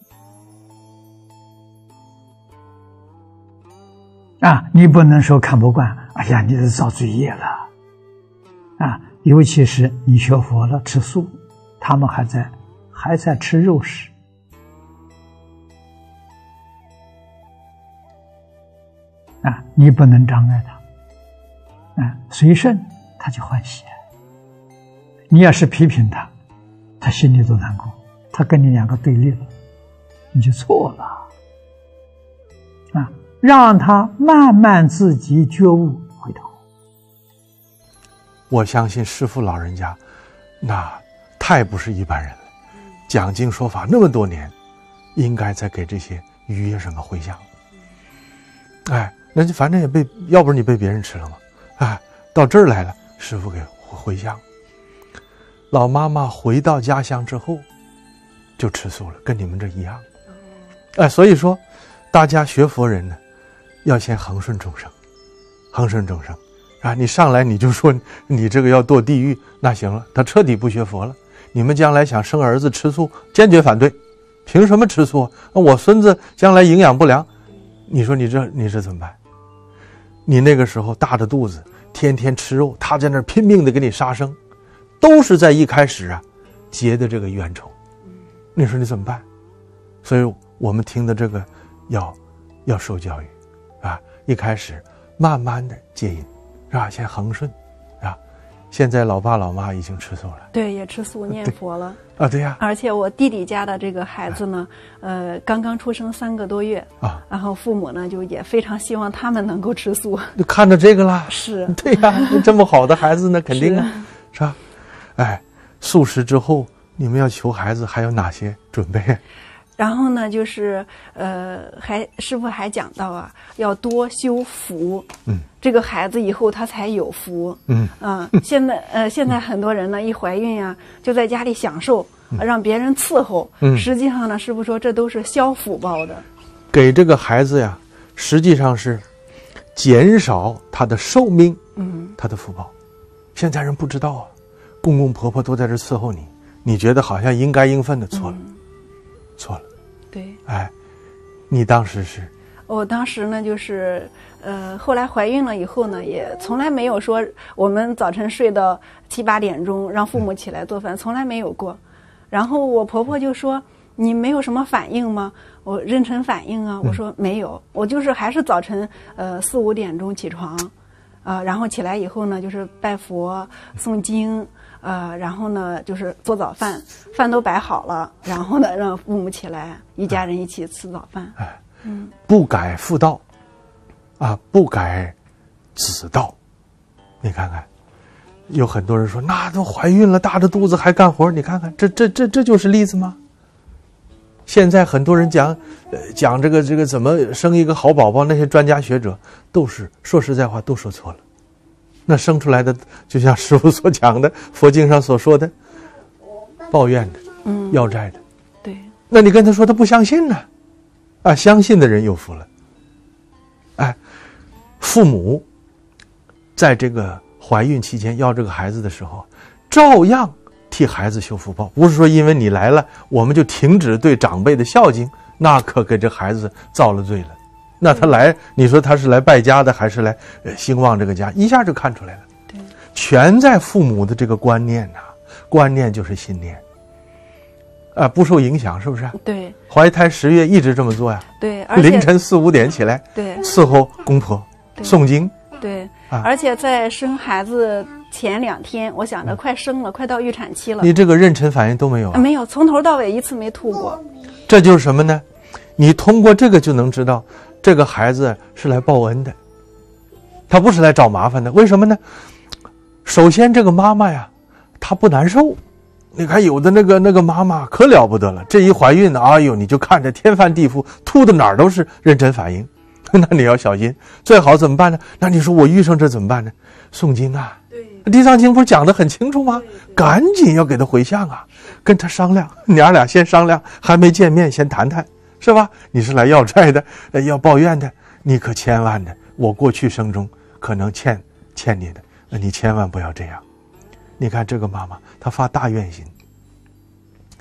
啊！你不能说看不惯，哎呀，你是造罪业了啊！尤其是你学佛了，吃素，他们还在还在吃肉食啊！你不能障碍他啊，随顺他就欢喜。你要是批评他，他心里都难过，他跟你两个对立了，你就错了啊！让他慢慢自己觉悟回头。 我相信师父老人家那太不是一般人了，讲经说法那么多年，应该再给这些鱼也什么回向。哎，那就反正也被，要不是你被别人吃了吗？哎，到这儿来了，师父给回向。老妈妈回到家乡之后就吃素了，跟你们这一样。哎，所以说大家学佛人呢，要先恒顺众生，恒顺众生啊！你上来你就说你这个要堕地狱，那行了，他彻底不学佛了。你们将来想生儿子吃素，坚决反对。凭什么吃素啊？我孙子将来营养不良，你说你这你这怎么办？你那个时候大着肚子，天天吃肉，他在那儿拼命的给你杀生，都是在一开始啊结的这个冤仇。你说你怎么办？所以我们听的这个要要受教育啊，一开始慢慢的戒瘾，是吧？先恒顺，啊，现在老爸老妈已经吃素了， 对，也吃素念佛了啊，对呀。 而且我弟弟家的这个孩子呢，呃，刚刚出生三个多月啊，然后父母呢就也非常希望他们能够吃素， 就看着这个啦， 是， 对呀，这么好的孩子呢，肯定啊，是吧？哎，素食之后，你们要求孩子还有哪些准备？ 然后呢，就是呃，还师父还讲到啊，要多修福，嗯，这个孩子以后他才有福，嗯啊、呃，现在呃，现在很多人呢，一怀孕啊，就在家里享受，嗯、让别人伺候，嗯，实际上呢，师父说这都是消福报的， 给这个孩子呀，实际上是减少他的寿命，嗯，他的福报。现在人不知道啊，公公婆婆都在这伺候你，你觉得好像应该应分的，错了，嗯、错了。 对， 哎，你当时是？ 我当时呢，就是呃，后来怀孕了以后呢，也从来没有说我们早晨睡到七八点钟让父母起来做饭，从来没有过。然后我婆婆就说：“你没有什么反应吗？”我妊娠反应啊，我说没有，我就是还是早晨呃四五点钟起床，啊、呃，然后起来以后呢，就是拜佛、诵经。呃，然后呢，就是做早饭，饭都摆好了，然后呢，让父母起来，一家人一起吃早饭。 哎，嗯，不改妇道，啊，不改子道。你看看，有很多人说，那都怀孕了，大着肚子还干活，你看看，这这这这就是例子吗？现在很多人讲，呃，讲这个这个怎么生一个好宝宝，那些专家学者都是说实在话，都说错了。那生出来的就像师父所讲的，佛经上所说的，抱怨的，嗯，要债的， 对。 那你跟他说他不相信呢，啊，相信的人有福了。哎，父母在这个怀孕期间要这个孩子的时候，照样替孩子修福报，不是说因为你来了，我们就停止对长辈的孝敬，那可给这孩子造了罪了。那他来，你说他是来败家的，还是来呃兴旺这个家？一下就看出来了。 对， 全在父母的这个观念呐、啊，观念就是信念，啊，不受影响，是不是？ 对， 怀胎十月一直这么做呀。 对，而且凌晨四五点起来， 对， 伺候公婆，诵经。 对， 啊， 而且在生孩子前两天，我想着快生了，嗯、快到预产期了， 你这个妊娠反应都没有、啊？ 没有，从头到尾一次没吐过。 这就是什么呢？你通过这个就能知道。这个孩子是来报恩的，他不是来找麻烦的。为什么呢？首先，这个妈妈呀，她不难受。你看，有的那个那个妈妈可了不得了，这一怀孕呢，哎呦，你就看着天翻地覆，吐的哪儿都是妊娠反应。那你要小心，最好怎么办呢？那你说我遇上这怎么办呢？诵经啊，对，地藏经不是讲得很清楚吗？赶紧要给他回向啊，跟他商量，娘俩先商量，还没见面先谈谈。是吧？你是来要债的，呃，要抱怨的，你可千万的，我过去生中可能欠欠你的，那你千万不要这样。你看这个妈妈，她发大愿心，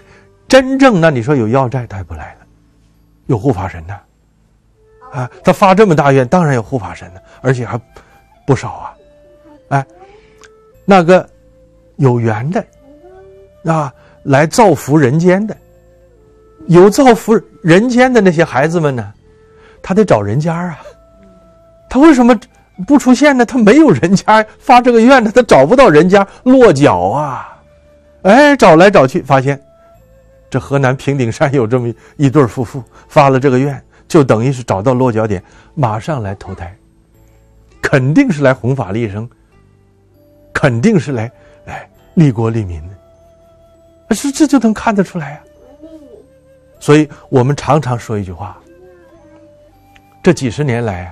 真正那你说有要债，他也不来了，有护法神呢，啊，他发这么大愿，当然有护法神呢，而且还不少啊，哎，那个有缘的啊，来造福人间的，有造福人间的那些孩子们呢，他得找人家啊，他为什么不出现呢？他没有人家发这个愿的，他找不到人家落脚啊，哎，找来找去发现。这河南平顶山有这么一对夫妇发了这个愿，就等于是找到落脚点，马上来投胎，肯定是来弘法利生，肯定是来哎利国利民的，是这就能看得出来呀、啊。所以我们常常说一句话，这几十年来，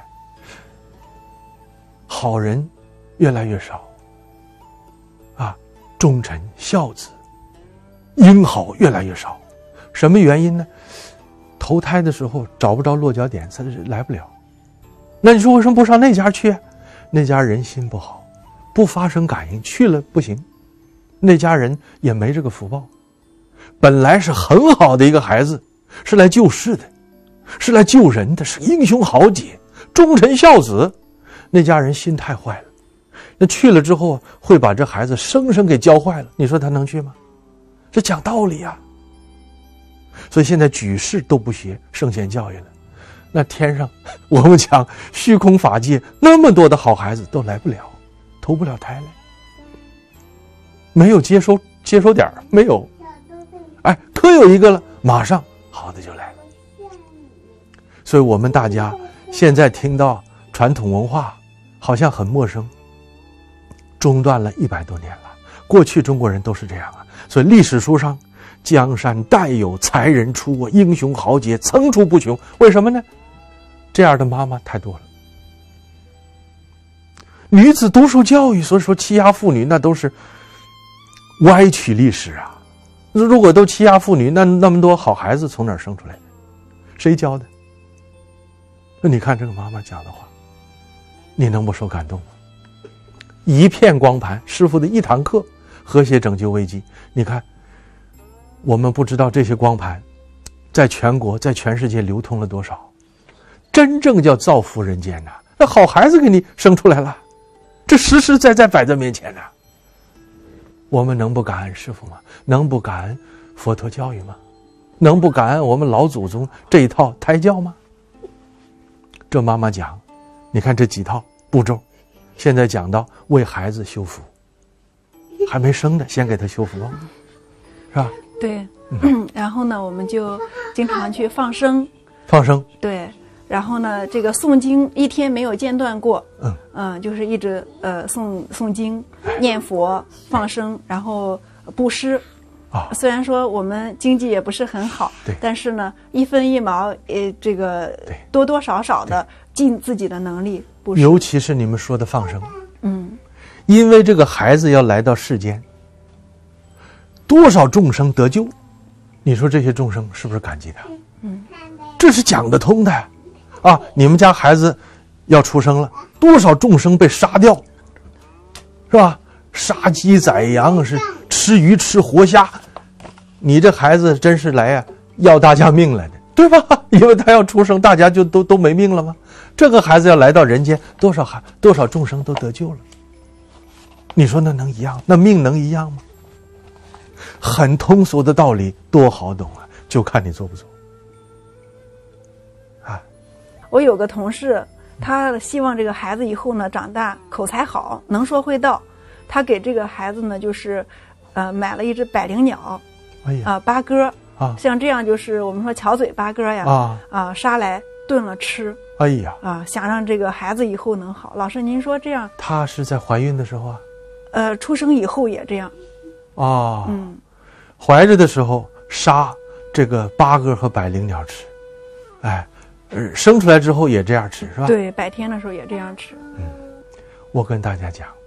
好人越来越少，啊，忠臣孝子。英豪越来越少，什么原因呢？投胎的时候找不着落脚点，他来不了。那你说为什么不上那家去啊？那家人心不好，不发生感应，去了不行。那家人也没这个福报。本来是很好的一个孩子，是来救世的，是来救人的，是英雄豪杰、忠臣孝子。那家人心太坏了，那去了之后会把这孩子生生给教坏了。你说他能去吗？这讲道理啊，所以现在举世都不学圣贤教育了。那天上我们讲虚空法界那么多的好孩子都来不了，投不了胎来，没有接收接收点，没有。哎，可有一个了，马上好的就来了。所以我们大家现在听到传统文化好像很陌生，中断了一百多年了。过去中国人都是这样啊。所以历史书上江山代有才人出，英雄豪杰层出不穷。为什么呢？这样的妈妈太多了。女子读书教育，所以说欺压妇女那都是歪曲历史啊。如果都欺压妇女，那那么多好孩子从哪儿生出来的？谁教的？那你看这个妈妈讲的话，你能不受感动吗？一片光盘，师父的一堂课，和谐拯救危机。你看，我们不知道这些光盘在全国在全世界流通了多少，真正叫造福人间呐、啊！那好孩子给你生出来了，这实实在在摆在面前呐、啊！我们能不感恩师父吗？能不感恩佛陀教育吗？能不感恩我们老祖宗这一套胎教吗？这妈妈讲，你看这几套步骤，现在讲到为孩子修福。还没生的，先给他修福，是吧？ 对，嗯，然后呢，我们就经常去放生， 放生， 对，然后呢，这个诵经一天没有间断过， 嗯嗯、呃，就是一直呃诵诵经、念佛、放生，然后布施。啊，虽然说我们经济也不是很好， 对， 但是呢，一分一毛，呃，这个多多少少的尽自己的能力布施。 尤其是你们说的放生， 嗯。 因为这个孩子要来到世间，多少众生得救，你说这些众生是不是感激他？ 嗯， 这是讲得通的啊！你们家孩子要出生了，多少众生被杀掉，是吧？杀鸡宰羊，是吃鱼吃活虾，你这孩子真是来呀、啊、要大家命来的，对吧？因为他要出生，大家就都都没命了吗？这个孩子要来到人间，多少孩多少众生都得救了。你说那能一样？那命能一样吗？很通俗的道理，多好懂啊！就看你做不做。啊， 我有个同事，他希望这个孩子以后呢长大口才好，能说会道。他给这个孩子呢，就是呃买了一只百灵鸟， 哎呀， 啊、呃、八哥啊， 像这样就是我们说巧嘴八哥呀， 啊啊杀来炖了吃。 哎呀， 啊，想让这个孩子以后能好。老师，您说这样？ 她是在怀孕的时候啊？ 呃，出生以后也这样。 哦， 嗯， 怀着的时候杀这个八哥和百灵鸟吃，哎，呃，生出来之后也这样吃是吧？ 对，百天的时候也这样吃。 嗯，我跟大家讲，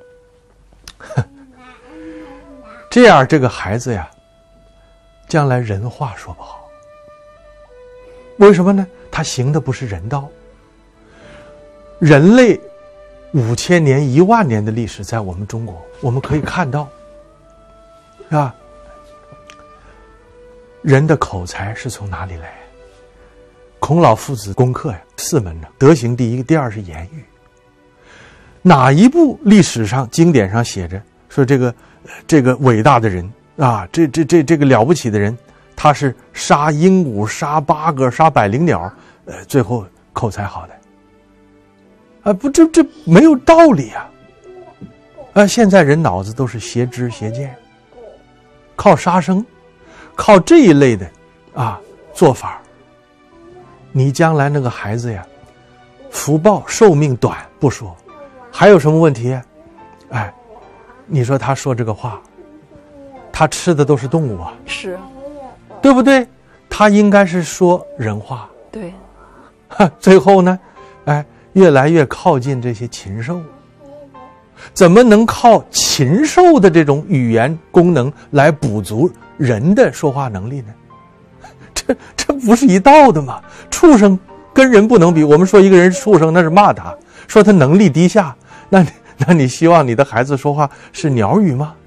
这样这个孩子呀，将来人话说不好。为什么呢？他行的不是人道。人类五千年、一万年的历史，在我们中国，我们可以看到，是吧？ 人的口才是从哪里来？孔老夫子功课呀，四门呢，德行第一，第二是言语。哪一部历史上经典上写着说这个这个伟大的人啊，这这这这个了不起的人，他是杀鹦鹉、杀八哥、杀百灵鸟，呃，最后口才好的？啊，不，这这没有道理啊！啊，现在人脑子都是邪知邪见，靠杀生，靠这一类的啊做法，你将来那个孩子呀，福报寿命短不说，还有什么问题？哎，你说他说这个话，他吃的都是动物啊， 是， 对不对？他应该是说人话， 对。 最后呢，哎，越来越靠近这些禽兽。怎么能靠禽兽的这种语言功能来补足人的说话能力呢？这这不是一道的吗？畜生跟人不能比。我们说一个人是畜生，那是骂他，说他能力低下。那那你希望你的孩子说话是鸟语吗？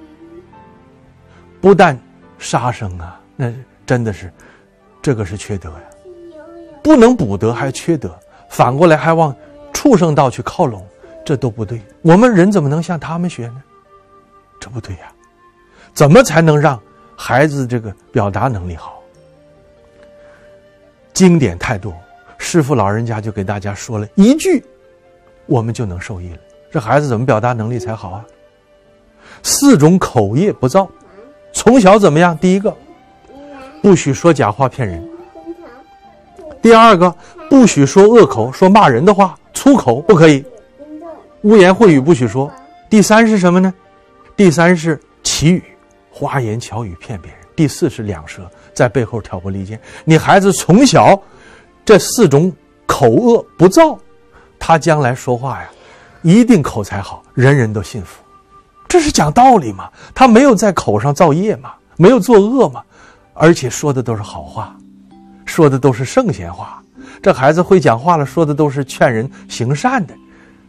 不但杀生啊，那真的是，这个是缺德呀，不能补德还缺德，反过来还往畜生道去靠拢。这都不对，我们人怎么能向他们学呢？这不对呀！怎么才能让孩子这个表达能力好？经典太多，师父老人家就给大家说了一句，我们就能受益了。这孩子怎么表达能力才好啊？四种口业不造，从小怎么样？第一个，不许说假话骗人；第二个，不许说恶口，说骂人的话，粗口不可以。污言秽语不许说。第三是什么呢？第三是绮语，花言巧语骗别人。第四是两舌，在背后挑拨离间。你孩子从小这四种口恶不造，他将来说话呀，一定口才好，人人都信服。这是讲道理嘛？他没有在口上造业嘛，没有作恶嘛，而且说的都是好话，说的都是圣贤话。这孩子会讲话了，说的都是劝人行善的。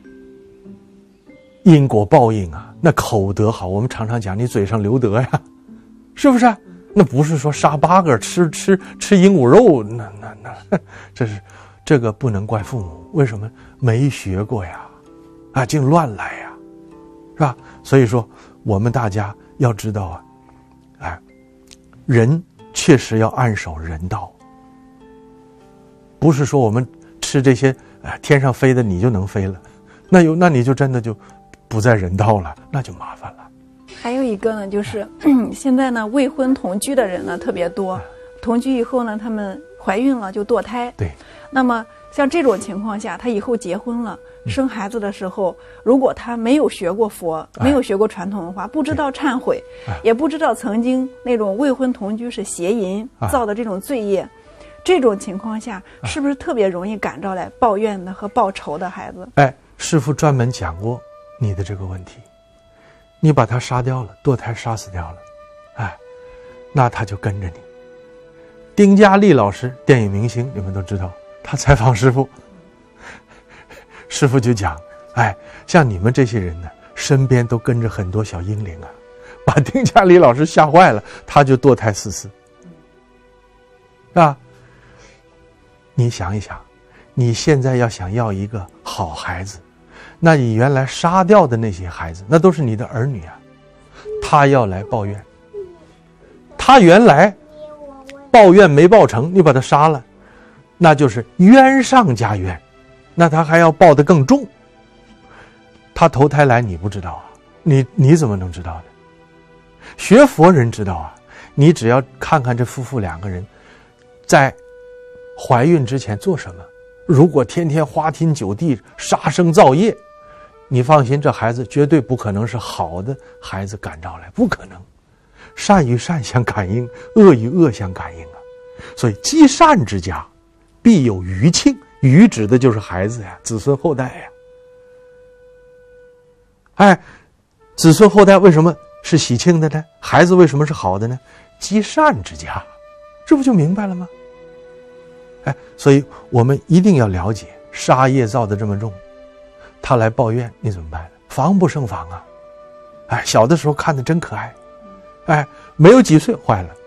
因果报应啊，那口德好，我们常常讲你嘴上留德呀，是不是？那不是说杀八个吃吃吃鹦鹉肉，那那那这是这个不能怪父母，为什么？没学过呀，啊，净乱来呀，是吧？所以说我们大家要知道啊，哎，人确实要按守人道，不是说我们吃这些哎天上飞的你就能飞了，那有那你就真的就不在人道了，那就麻烦了。 还有一个呢，就是现在呢未婚同居的人呢特别多，同居以后呢他们怀孕了就堕胎。 对。 那么像这种情况下，他以后结婚了，嗯、生孩子的时候，如果他没有学过佛，哎、没有学过传统文化，不知道忏悔，哎、也不知道曾经那种未婚同居是邪淫、哎、造的这种罪业，这种情况下，哎、是不是特别容易感召来抱怨的和报仇的孩子？ 哎，师父专门讲过你的这个问题，你把他杀掉了，堕胎杀死掉了，哎，那他就跟着你。丁嘉丽老师，电影明星，你们都知道，他采访师父，师父就讲，哎，像你们这些人呢，身边都跟着很多小婴灵啊，把丁嘉丽老师吓坏了，他就堕胎四次，是吧？你想一想，你现在要想要一个好孩子，那你原来杀掉的那些孩子，那都是你的儿女啊，他要来抱怨，他原来抱怨没报成，你把他杀了，那就是冤上加冤，那他还要报得更重。他投胎来你不知道啊，你你怎么能知道呢？学佛人知道啊，你只要看看这夫妇两个人在怀孕之前做什么，如果天天花天酒地杀生造业，你放心，这孩子绝对不可能是好的孩子感召来，不可能。善与善相感应，恶与恶相感应啊。所以积善之家必有余庆，余指的就是孩子呀，子孙后代呀。哎，子孙后代为什么是喜庆的呢？孩子为什么是好的呢？积善之家，这不就明白了吗？哎，所以我们一定要了解，杀业造的这么重，他来抱怨，你怎么办呢？防不胜防啊！哎，小的时候看的真可爱，哎，没有几岁坏了，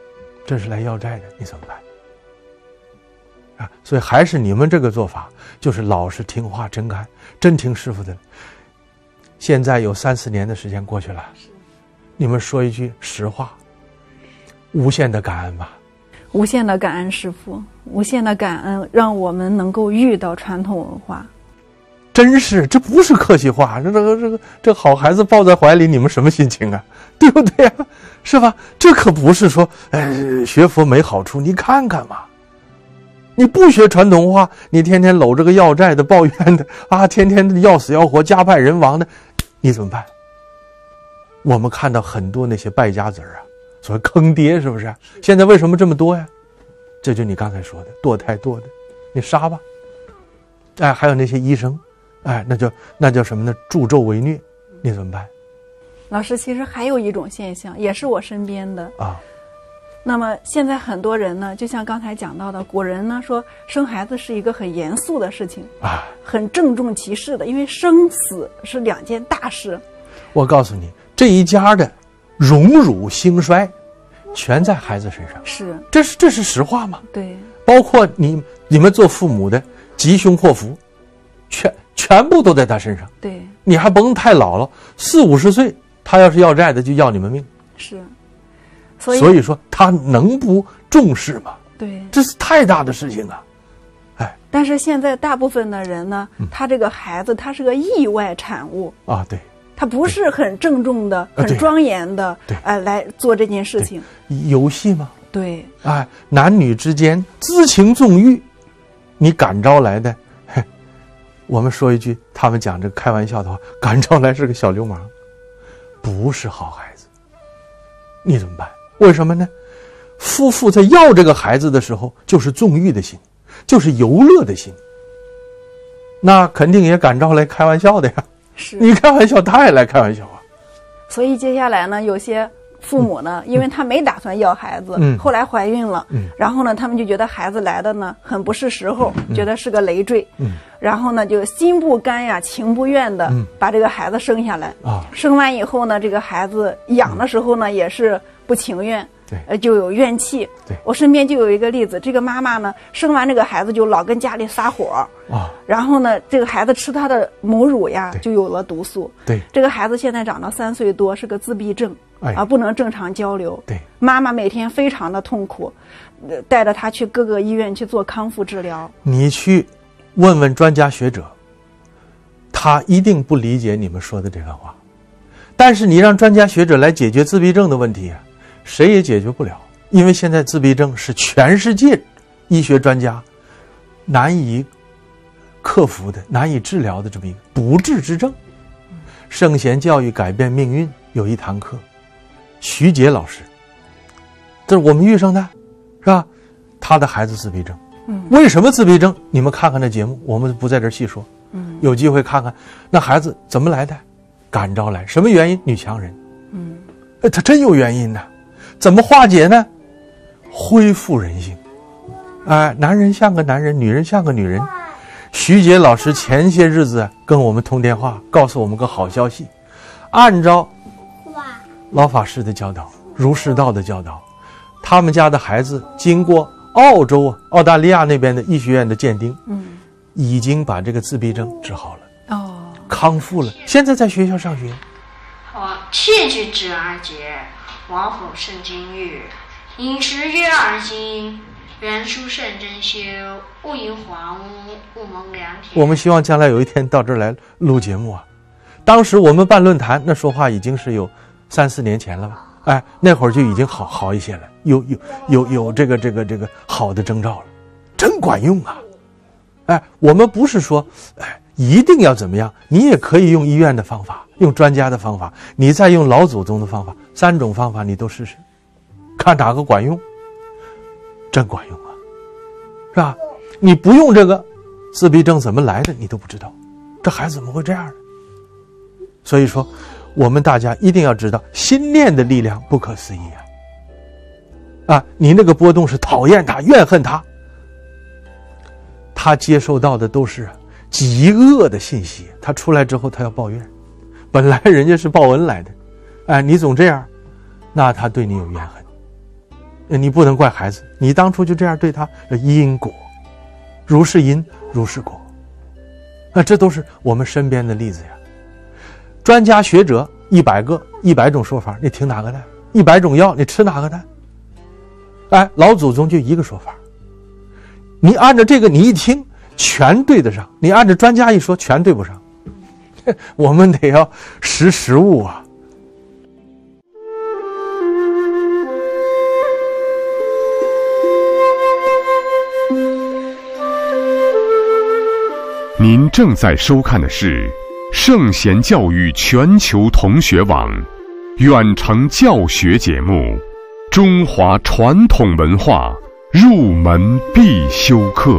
这是来要债的，你怎么办？啊，所以还是你们这个做法，就是老实听话，真干，真听师傅的。现在有三四年的时间过去了，你们说一句实话，无限的感恩吧。 无限的感恩师父，无限的感恩，让我们能够遇到传统文化。 真是，这不是客气话，这这个这个这好孩子抱在怀里，你们什么心情啊？对不对啊？是吧？这可不是说，哎，学佛没好处，你看看嘛。你不学传统文化，你天天搂着个要债的、抱怨的啊，天天的要死要活、家败人亡的，你怎么办？我们看到很多那些败家子儿啊，所谓坑爹，是不是？现在为什么这么多呀？这就你刚才说的堕胎堕的，你杀吧。哎，还有那些医生，哎，那就那叫什么呢？助纣为虐，你怎么办？ 老师，其实还有一种现象，也是我身边的啊。 那么现在很多人呢，就像刚才讲到的，古人呢说生孩子是一个很严肃的事情啊， 很郑重其事的，因为生死是两件大事。 我告诉你，这一家的荣辱兴衰，全在孩子身上。 是， 这是这是实话吗？ 对。 包括你你们做父母的吉凶祸福，全全部都在他身上。 对。 你还甭太老了，四五十岁，他要是要债的，就要你们命。 是。所以， 所以说他能不重视吗？ 对， 这是太大的事情啊！哎， 但是现在大部分的人呢，嗯、他这个孩子他是个意外产物啊，对， 他不是很郑重的、很庄严的，对，哎、呃，来做这件事情。 游戏吗？ 对， 哎，男女之间恣情纵欲，你感召来的，嘿，我们说一句，他们讲这个开玩笑的话，感召来是个小流氓，不是好孩子，你怎么办？为什么呢？夫妇在要这个孩子的时候，就是纵欲的心，就是游乐的心，那肯定也感召来开玩笑的呀。 是， 你开玩笑，他也来开玩笑啊。 所以接下来呢，有些父母呢，嗯、因为他没打算要孩子，嗯、后来怀孕了，嗯、然后呢，他们就觉得孩子来的呢很不是时候，嗯、觉得是个累赘，嗯、然后呢就心不甘呀，情不愿的把这个孩子生下来。啊、生完以后呢，这个孩子养的时候呢，也是不情愿。 对， 呃，就有怨气。 对， 我身边就有一个例子，这个妈妈呢，生完这个孩子就老跟家里撒火啊，然后呢，这个孩子吃他的母乳呀，就有了毒素。 对， 这个孩子现在长到三岁多，是个自闭症， 哎、 啊，不能正常交流。 对， 妈妈每天非常的痛苦，呃、带着他去各个医院去做康复治疗。 你去问问专家学者，他一定不理解你们说的这番话，但是你让专家学者来解决自闭症的问题啊，谁也解决不了，因为现在自闭症是全世界医学专家难以克服的、难以治疗的这么一个不治之症。圣贤教育改变命运有一堂课，徐杰老师，这是我们遇上的，是吧？他的孩子自闭症，嗯，为什么自闭症？你们看看那节目，我们不在这儿细说，嗯，有机会看看那孩子怎么来的，感召来，什么原因？女强人，嗯，哎，他真有原因的。怎么化解呢？恢复人性，哎，男人像个男人，女人像个女人。徐杰老师前些日子跟我们通电话，告诉我们个好消息，按照老法师的教导、儒释道的教导，他们家的孩子经过澳洲啊、澳大利亚那边的医学院的鉴定，嗯，已经把这个自闭症治好了，哦，康复了，现在在学校上学。 我切具之而节。王府圣经语，饮食悦而精，原书圣真修，勿因华屋，勿蒙良田。 我们希望将来有一天到这儿来录节目啊。当时我们办论坛，那说话已经是有三四年前了吧？哎，那会儿就已经好好一些了，有有有有这个这个这个好的征兆了，真管用啊！哎，我们不是说哎一定要怎么样，你也可以用医院的方法，用专家的方法，你再用老祖宗的方法，三种方法你都试试，看哪个管用，真管用啊，是吧？你不用这个，自闭症怎么来的你都不知道，这孩子怎么会这样呢？所以说，我们大家一定要知道，心念的力量不可思议啊！啊，你那个波动是讨厌他、怨恨他，他接受到的都是极恶的信息，他出来之后他要抱怨，本来人家是报恩来的，哎，你总这样，那他对你有怨恨， 你不能怪孩子，你当初就这样对他，因果，如是因，如是果。那这都是我们身边的例子呀。专家学者一百个，一百种说法，你听哪个的？一百种药，你吃哪个的？哎，老祖宗就一个说法，你按照这个，你一听全对得上，你按照专家一说，全对不上。我们得要识时务啊。 您正在收看的是圣贤教育全球同学网远程教学节目《中华传统文化入门必修课》。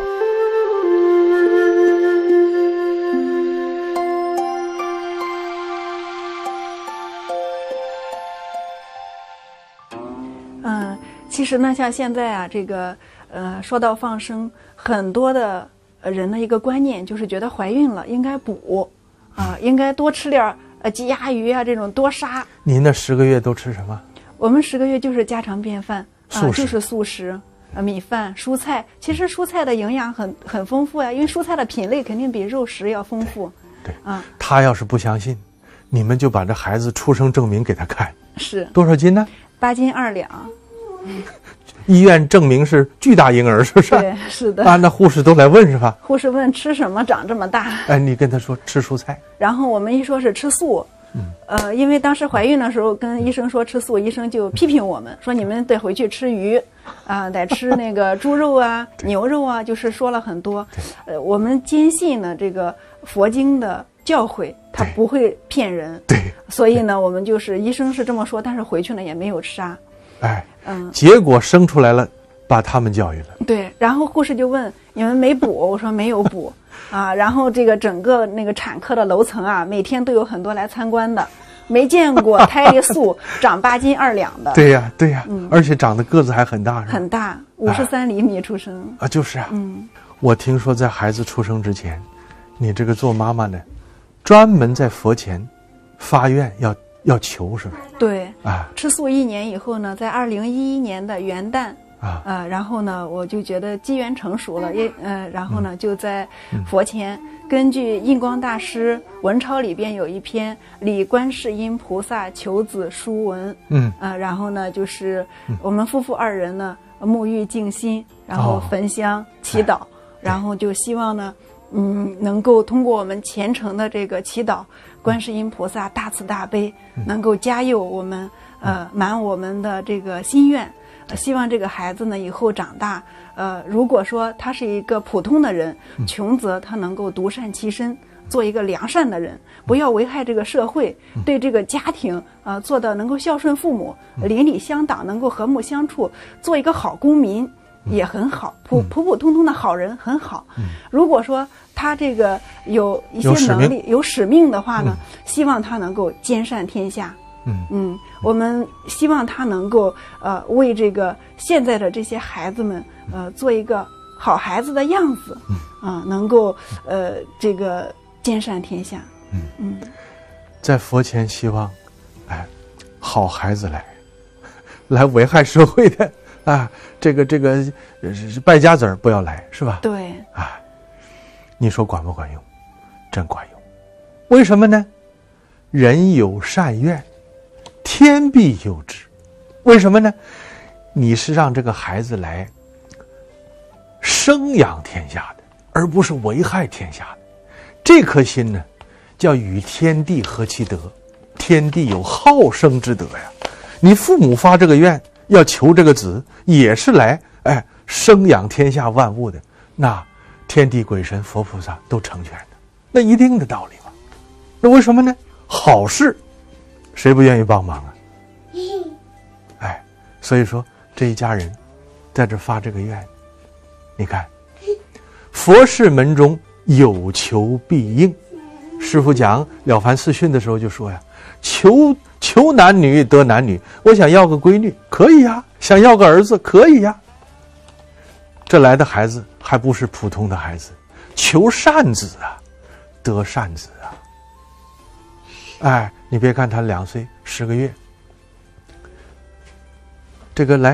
嗯，其实呢，像现在啊，这个呃，说到放生，很多的人的一个观念就是觉得怀孕了应该补，啊、呃，应该多吃点呃鸡鸭鱼啊这种多杀。 您那十个月都吃什么？ 我们十个月就是家常便饭啊、呃，就是素食，呃，米饭、蔬菜。其实蔬菜的营养很很丰富呀，因为蔬菜的品类肯定比肉食要丰富。 对，对啊，他要是不相信，你们就把这孩子出生证明给他看。 是多少斤呢？ 八斤二两。 医院证明是巨大婴儿，是不是？ 对，是的。 啊，那护士都来问是吧？ 护士问吃什么长这么大？ 哎，你跟他说吃蔬菜。 然后我们一说是吃素，嗯，呃，因为当时怀孕的时候跟医生说吃素，医生就批评我们说你们得回去吃鱼，啊、呃，得吃那个猪肉啊、牛肉啊，就是说了很多。呃，我们坚信呢这个佛经的教诲，它不会骗人。 对。 所以呢，我们就是医生是这么说，但是回去呢也没有杀。 哎，嗯，结果生出来了，把他们教育了。 对，然后护士就问你们没补，我说没有补，啊，然后这个整个那个产科的楼层啊，每天都有很多来参观的，没见过胎里素长八斤二两的。 对呀，对呀，嗯，而且长得个子还很大，是吧？ 很大，五十三厘米出生。 啊，就是啊， 嗯， 我听说在孩子出生之前，你这个做妈妈的，专门在佛前发愿要。要求是吧？ 对， 啊， 吃素一年以后呢，在二零一一年的元旦啊， 呃，然后呢，我就觉得机缘成熟了，也呃，然后呢，嗯、就在佛前、嗯、根据印光大师文钞里边有一篇《礼观世音菩萨求子书文》， 嗯， 呃，然后呢，就是我们夫妇二人呢沐浴静心，然后焚香、哦、祈祷，然后就希望呢，嗯，能够通过我们虔诚的这个祈祷。观世音菩萨大慈大悲，能够加佑我们，呃，满我们的这个心愿。呃、希望这个孩子呢以后长大，呃，如果说他是一个普通的人，穷则他能够独善其身，做一个良善的人，不要危害这个社会，对这个家庭，呃，做的能够孝顺父母，邻里乡党能够和睦相处，做一个好公民。也很好，普普普通通的好人很好。嗯、如果说他这个有一些能力、有 使, 有使命的话呢，嗯、希望他能够兼善天下。 嗯嗯，我们希望他能够呃为这个现在的这些孩子们呃做一个好孩子的样子，嗯啊、呃，能够呃这个兼善天下。 嗯嗯，在佛前希望，哎，好孩子来，来危害社会的。啊，这个这个败家子儿不要来，是吧？ 对。 啊，你说管不管用？真管用。为什么呢？人有善愿，天必佑之。为什么呢？你是让这个孩子来生养天下的，而不是危害天下的。这颗心呢，叫与天地合其德。天地有好生之德呀。你父母发这个愿。要求这个子也是来哎生养天下万物的，那天地鬼神佛菩萨都成全的，那一定的道理嘛。那为什么呢？好事谁不愿意帮忙啊？哎，所以说这一家人在这发这个愿，你看佛事门中有求必应。师父讲《了凡四训》的时候就说呀，求求男女得男女，我想要个闺女可以呀，想要个儿子可以呀。这来的孩子还不是普通的孩子，求善子啊，得善子啊。哎，你别看他两岁十个月，这个来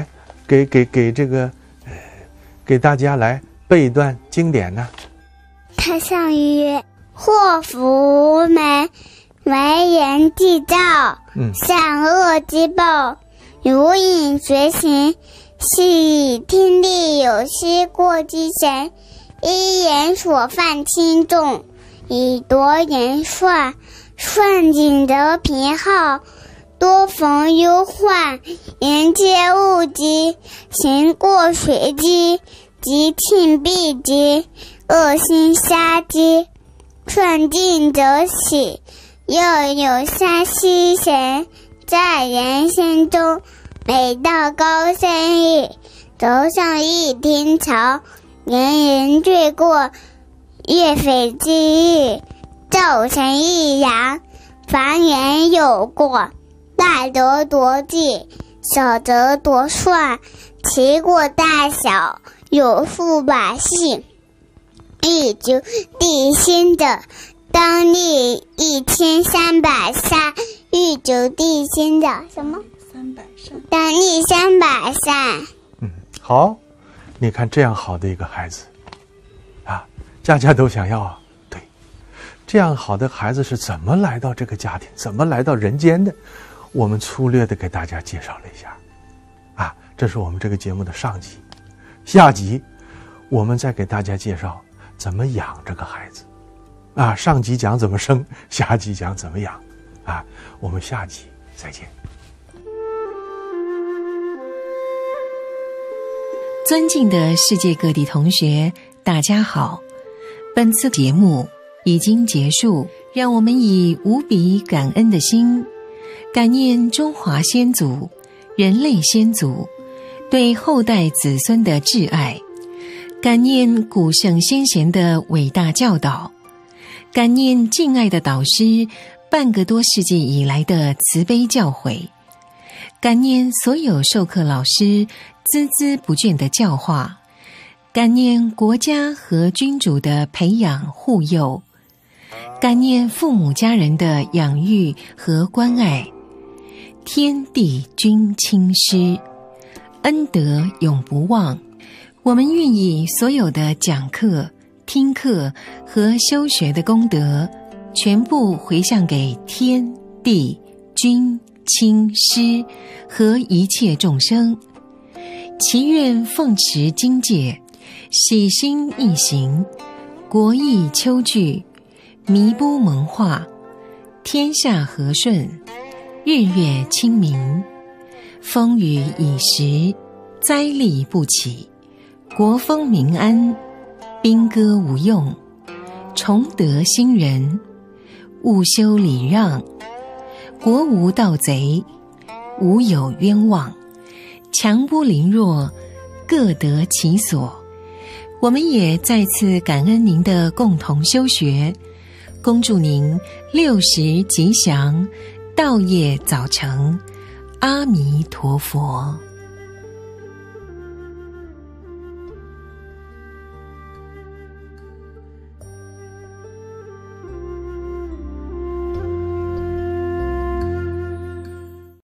给给给这个呃给大家来背一段经典呢？ 太上曰：祸福门，为人既造，嗯，善恶之报，如影随形。是以天地有失过之神，一言所犯轻重，以夺人算。算尽则平浩，多逢忧患，人皆恶之。行过随之，即庆必之。恶心杀之，算尽则死。又有三尸神，在人心中，每到高生日，头上一天朝，人人罪过，岳匪之日，造成一阳。凡人有过，大则夺计，小则夺算，其过大小，有数百姓。欲究地心者，当立一千三百善。欲究地心者，什么？ 三百善。 当立三百善。 嗯，好，你看这样好的一个孩子，啊，家家都想要啊。对，这样好的孩子是怎么来到这个家庭，怎么来到人间的？我们粗略的给大家介绍了一下，啊，这是我们这个节目的上集。下集，我们再给大家介绍怎么养这个孩子，啊，上集讲怎么生，下集讲怎么养，啊，我们下集再见。 尊敬的世界各地同学，大家好，本次节目已经结束，让我们以无比感恩的心，感念中华先祖、人类先祖对后代子孙的挚爱，感念古圣先贤的伟大教导，感念敬爱的导师半个多世纪以来的慈悲教诲，感念所有授课老师孜孜不倦的教化，感念国家和君主的培养护佑，感念父母家人的养育和关爱。天地君亲师，恩德永不忘。我们愿意所有的讲课、听课和修学的功德，全部回向给天地君亲师和一切众生，祈愿奉持经戒，喜心易行，国易秋聚，弥不蒙化，天下和顺，日月清明，风雨已时，灾厉不起，国风民安，兵戈无用，崇德兴仁，务修礼让，国无盗贼，无有冤枉，强不凌弱，各得其所。我们也再次感恩您的共同修学，恭祝您六十吉祥，道业早成，阿弥陀佛。